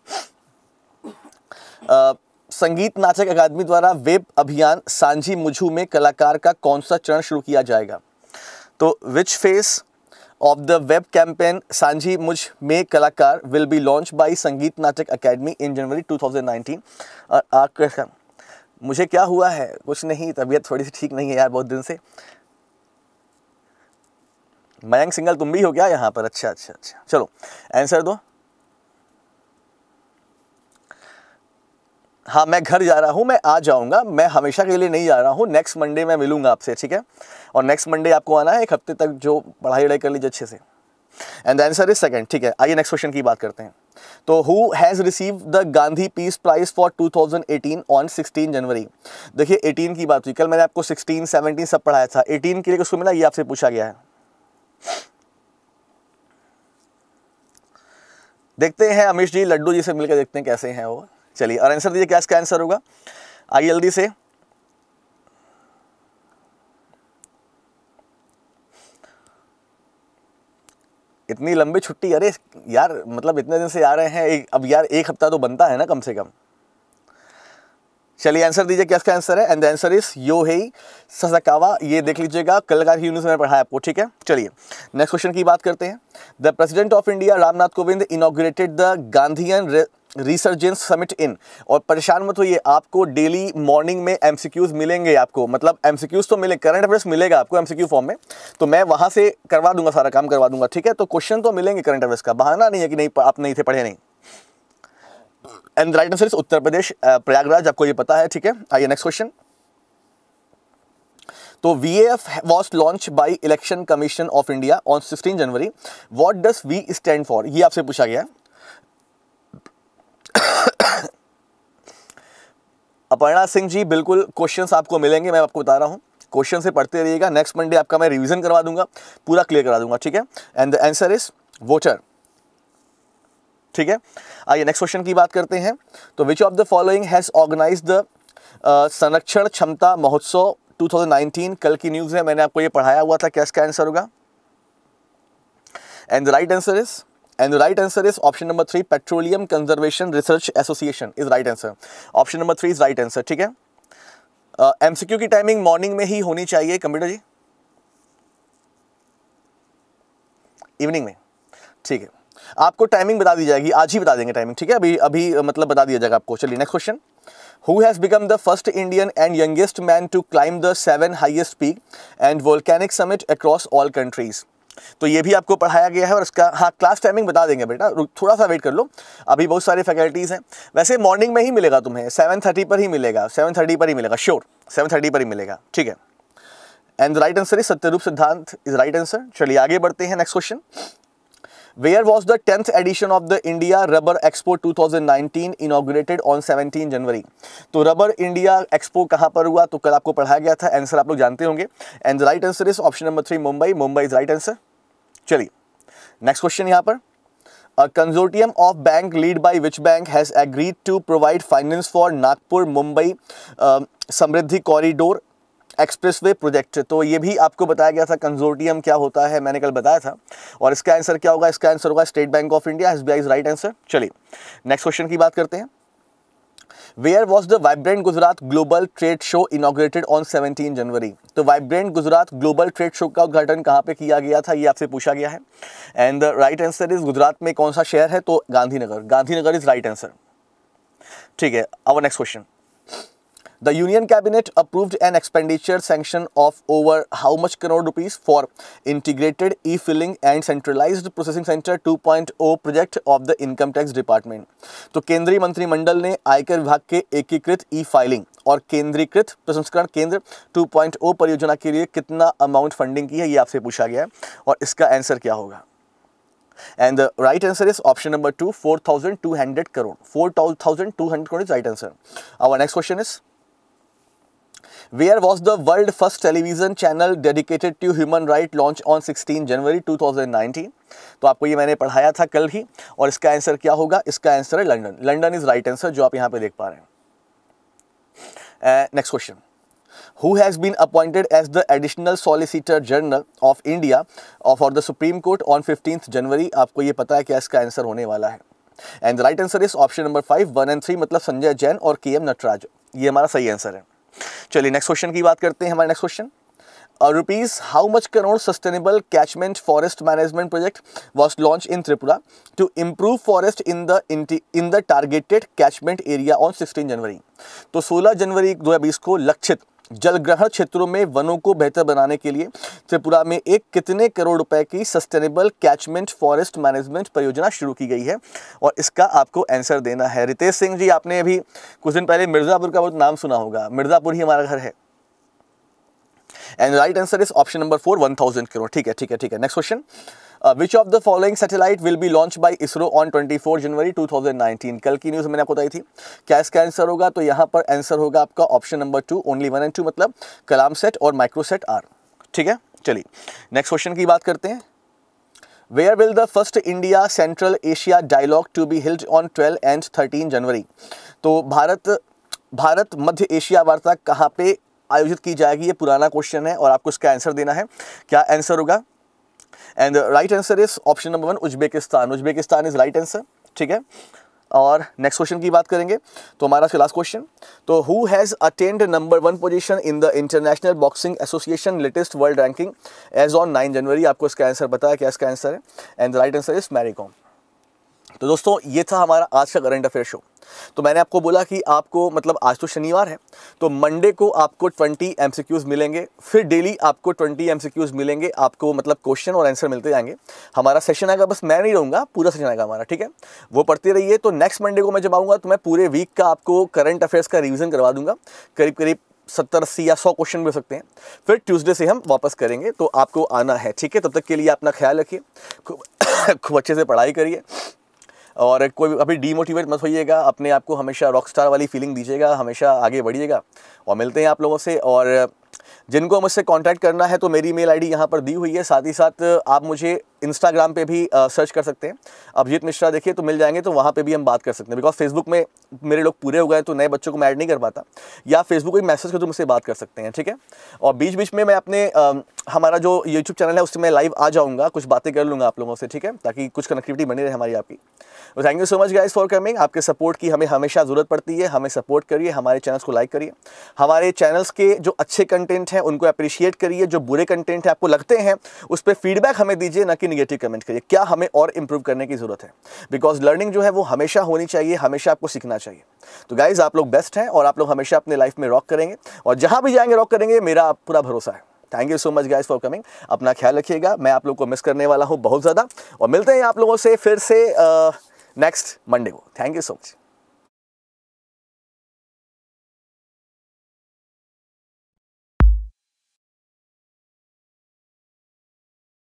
S2: संगीत नाटक अकादमी द्वारा वेब अभियान सांझी मुझू में कलाकार का कौन सा चरण शुरू किया जाएगा? तो which phase of the web campaign Saanjhi मुझ में कलाकार विल बी लॉन्च बाय संगीत नाटक अकेडमी इन जनवरी 2019? और आपका, मुझे क्या हुआ है? कुछ नहीं, तबीयत थोड़ी सी ठीक नहीं है यार बहुत दिन से। मयंक सिंगल तुम भी हो क्या यहाँ पर? अच्छा अच्छा अच्छा, चलो आंसर दो। हाँ मैं घर जा रहा हूँ, मैं आ जाऊँगा, मैं हमेशा के लिए नहीं जा रहा हूँ, नेक्स्ट मंडे मैं मिलूंगा आपसे, ठीक है। और नेक्स्ट मंडे आपको आना है, एक हफ्ते तक जो पढ़ाई कर लीजिए अच्छे से। And the answer is second, ठीक है। आइए नेक्स्ट क्वेश्चन की बात करते हैं। तो who has received the Gandhi peace prize for 2018 on 16 January? देखिए 18 की बात हुई, कल मैंने आपको 16, 17 सब पढ़ाया था। 18 के लिए किसको मिला, ये आपसे पूछा गया है। देखते हैं अमीश जी, लड्डू जी से मिलकर देखते हैं कैसे हैं वो। चलिए और आंसर दीजिए, क्या इसका आंसर होगा? आइए जल्दी से। इतनी लंबी छुट्टी, अरे यार मतलब इतने दिन से आ रहे हैं, अब यार एक हफ्ता तो बनता है ना कम से कम। चलिए आंसर दीजिए, क्या इसका आंसर है? And the answer is Yohei Sasakawa. ये देख लीजिएगा, कल का न्यूज़ में पढ़ा है आपको, ठीक है। चलिए नेक्स्ट क्वेश्चन की बात करते हैं। The president of India Ramnath Kovind inaugurated the Gandhian resurgence summit in. और परेशान मत होइए, आपको डेली मॉर्निंग में एमसीक्यूज मिलेंगे आपको, मतलब एमसीक्यूज तो मिले, करंट अफेयर्स मिलेगा आपको एमसीक्यू फॉर्म में, तो मैं वहां से करवा दूंगा, सारा काम करवा दूंगा, ठीक है। तो क्वेश्चन तो मिलेंगे करंट अफेयर्स का, बहाना नहीं है कि नहीं आप नहीं थे, पढ़े नहीं। And right answer is Uttar Pradesh, Prayagraj, आपको ये पता है, ठीक है। आइए नेक्स्ट क्वेश्चन। तो VAF was launched by election commission of India on 16 January. What does V stand for? ये आपसे पूछा गया है। अपर्णा सिंह जी, बिल्कुल क्वेश्चंस आपको मिलेंगे, मैं आपको बता रहा हूं, क्वेश्चन से पढ़ते रहिएगा। नेक्स्ट मंडे आपका मैं रिवीजन करवा दूंगा, पूरा क्लियर करा दूंगा, ठीक है। And the answer is voter, ठीक है। आइए नेक्स्ट क्वेश्चन की बात करते हैं। तो which of the following has organized the Sanrakshan Kshamta महोत्सव 2019? कल की न्यूज है, मैंने आपको ये पढ़ाया हुआ था, क्या इसका आंसर होगा? And the right answer is option number 3, petroleum conservation research association is right answer. Option number 3 is right answer, ठीक है। एमसीक्यू की टाइमिंग मॉर्निंग में ही होनी चाहिए, कंप्यूटर जी, इवनिंग में, ठीक है। आपको टाइमिंग बता दी जाएगी, आज ही बता देंगे टाइमिंग, ठीक है। अभी मतलब बता दिया जाएगा आपको। चलिए next question. Who has become the first Indian and youngest man to climb the 7 highest peak and volcanic summit across all countries? तो ये भी आपको पढ़ाया गया है, और इसका हाँ क्लास टाइमिंग बता देंगे बेटा, थोड़ा सा वेट कर लो, अभी बहुत सारी फैकल्टीज़ हैं। वैसे मॉर्निंग में ही मिलेगा तुम्हें, 7:30 पर ही मिलेगा, 7:30 पर ही मिलेगा, श्योर 7:30 पर ही मिलेगा, ठीक है। And the right answer is Satyarup Siddhanta is right answer. चलिए आगे बढ़ते हैं, next question. Where was the 10th edition of the India Rubber Expo 2019 inaugurated on 17 January? तो रबर इंडिया एक्सपो कहाँ पर हुआ? तो कल आपको पढ़ाया गया था, आंसर आप लोग जानते होंगे। And the right answer is option number 3, Mumbai is right answer. चलिए नेक्स्ट क्वेश्चन यहाँ पर। A consortium of bank led by which bank has agreed to provide finance for Nagpur Mumbai Samruddhi corridor expressway project? तो ये भी आपको बताया गया था, कंसोर्टियम क्या होता है, मैंने कल बताया था। और इसका आंसर क्या होगा? इसका आंसर होगा state bank of India, SBI is right answer. चलिए नेक्स्ट क्वेश्चन की बात करते हैं। Where was the vibrant Gujarat global trade show inaugurated on 17 January? तो vibrant Gujarat global trade show का उद्घाटन कहाँ पे किया गया था, ये आपसे पूछा गया है। And the right answer is Gujarat में कौन सा शहर है? तो गांधीनगर इज राइट आंसर, ठीक है। Our next question. The Union Cabinet approved an expenditure sanction of over how much crore rupees for integrated e-filing and centralized processing center 2.0 project of the income tax department? तो केंद्रीय मंत्रिमंडल ने आयकर विभाग के एकीकृत ई-फाइलिंग और केंद्रीकृत प्रसंस्करण केंद्र 2.0 परियोजना के लिए कितना अमाउंट फंडिंग की है, ये आपसे पूछा गया है, और इसका आंसर क्या होगा? And the right answer is option number 2, 4,200 crore. 4,200 crore is right answer. Our next question is, where was the world first television channel dedicated to human right launch on 16 जनवरी 2019? तो आपको ये मैंने पढ़ाया था कल ही, और इसका आंसर क्या होगा? इसका आंसर है लंदन इज राइट आंसर, जो आप यहाँ पे देख पा रहे हैं। Next question. Who has been appointed as the additional solicitor general of India for the Supreme Court on 15th January? आपको ये पता है क्या इसका आंसर होने वाला है? And the right answer is option number 5, 1 and 3, मतलब संजय जैन और KM नटराज, ये हमारा सही आंसर है। चलिए नेक्स्ट क्वेश्चन की बात करते हैं। हमारा next question, rupees how much crore sustainable catchment forest management project was launch in Tripura to improve forest in the targeted catchment area on 16 January? तो 16 जनवरी 2020 को लक्षित जलग्रहण क्षेत्रों में वनों को बेहतर बनाने के लिए त्रिपुरा में एक कितने करोड़ रुपए की सस्टेनेबल कैचमेंट फॉरेस्ट मैनेजमेंट परियोजना शुरू की गई है, और इसका आपको आंसर देना है। रितेश सिंह जी, आपने अभी कुछ दिन पहले मिर्जापुर का बहुत नाम सुना होगा, मिर्जापुर ही हमारा घर है। And right answer is option number 4, 1000 crore, ठीक है। Next question. Which of the following satellite will be launch by ISRO on 24 January 2019? कल की न्यूज़ मैंने आपको बताई थी, क्या इसका आंसर होगा? तो यहाँ पर आंसर होगा आपका ऑप्शन नंबर 2, ओनली 1 and 2, मतलब कलाम सेट और माइक्रोसेट आर, ठीक है। चलिए नेक्स्ट क्वेश्चन की बात करते हैं। Where will the first India central Asia dialogue to be held on 12 and 13 January? तो भारत मध्य एशिया वार्ता कहाँ पे आयोजित की जाएगी? ये पुराना क्वेश्चन है और आपको इसका आंसर देना है, क्या आंसर होगा? And right answer is option number 1, Uzbekistan is right answer, ठीक है। और नेक्स्ट क्वेश्चन की बात करेंगे तो हमारा लास्ट क्वेश्चन, तो who has attained number 1 position in the international boxing association latest world ranking as on 9 January. आपको इसका आंसर पता है क्या इसका आंसर है? And the right answer is Mary Kom. तो दोस्तों ये था हमारा आज का करंट अफेयर शो। तो मैंने आपको बोला कि आपको मतलब आज तो शनिवार है, तो मंडे को आपको 20 एमसीक्यूज़ मिलेंगे, फिर डेली आपको 20 एमसीक्यूज़ मिलेंगे, आपको मतलब क्वेश्चन और आंसर मिलते जाएंगे। हमारा सेशन आएगा, बस मैं नहीं रहूँगा, पूरा सेशन आएगा हमारा, ठीक है, वो पढ़ते रहिए। तो नेक्स्ट मंडे को मैं जब आऊँगा तो मैं पूरे वीक का आपको करंट अफेयर्स का रिविज़न करवा दूंगा, करीब करीब 70, 80 या 100 क्वेश्चन भी हो सकते हैं। फिर ट्यूसडे से हम वापस करेंगे, तो आपको आना है, ठीक है। तब तक के लिए अपना ख्याल रखिए, खूब अच्छे से पढ़ाई करिए और कोई अभी डीमोटिवेट मत होइएगा, अपने आप को हमेशा रॉकस्टार वाली फीलिंग दीजिएगा, हमेशा आगे बढ़िएगा। और मिलते हैं आप लोगों से। और जिनको मुझसे कांटेक्ट करना है तो मेरी ईमेल आईडी यहाँ पर दी हुई है, साथ ही साथ आप मुझे इंस्टाग्राम पे भी सर्च कर सकते हैं, अभिजीत मिश्रा देखिए तो मिल जाएंगे, तो वहाँ पे भी हम बात कर सकते हैं। बिकॉज फेसबुक में मेरे लोग पूरे हो गए तो नए बच्चों को मैं ऐड नहीं कर पाता, या फेसबुक पे मैसेज कर तो मुझसे बात कर सकते हैं, ठीक है। और बीच बीच में मैं अपने हमारा जो यूट्यूब चैनल है उससे मैं लाइव आ जाऊँगा, कुछ बातें कर लूँगा आप लोगों से, ठीक है, ताकि कुछ कनेक्टिविटी बनी रहे हमारी आपकी। तो thank you so much guys for coming. आपके सपोर्ट की हमें हमेशा ज़रूरत पड़ती है, हमें सपोर्ट करिए, हमारे चैनल्स को लाइक करिए, हमारे चैनल्स के जो अच्छे कंटेंट हैं उनको अप्रिशिएट करिए, जो बुरे कंटेंट है आपको लगते हैं उस पर फीडबैक हमें दीजिए, ना कि निगेटिव कमेंट करिए, क्या हमें और इंप्रूव करने की ज़रूरत है। बिकॉज लर्निंग जो है वो हमेशा होनी चाहिए, हमेशा आपको सीखना चाहिए। तो गाइज आप लोग बेस्ट हैं और आप लोग हमेशा अपने लाइफ में रॉक करेंगे, और जहाँ भी जाएंगे रॉक करेंगे, मेरा पूरा भरोसा है। Thank you so much guys for coming. अपना ख्याल रखिएगा, मैं आप लोग को मिस करने वाला हूँ बहुत ज़्यादा, और मिलते हैं आप लोगों से फिर से नेक्स्ट मंडे को। Thank you so much.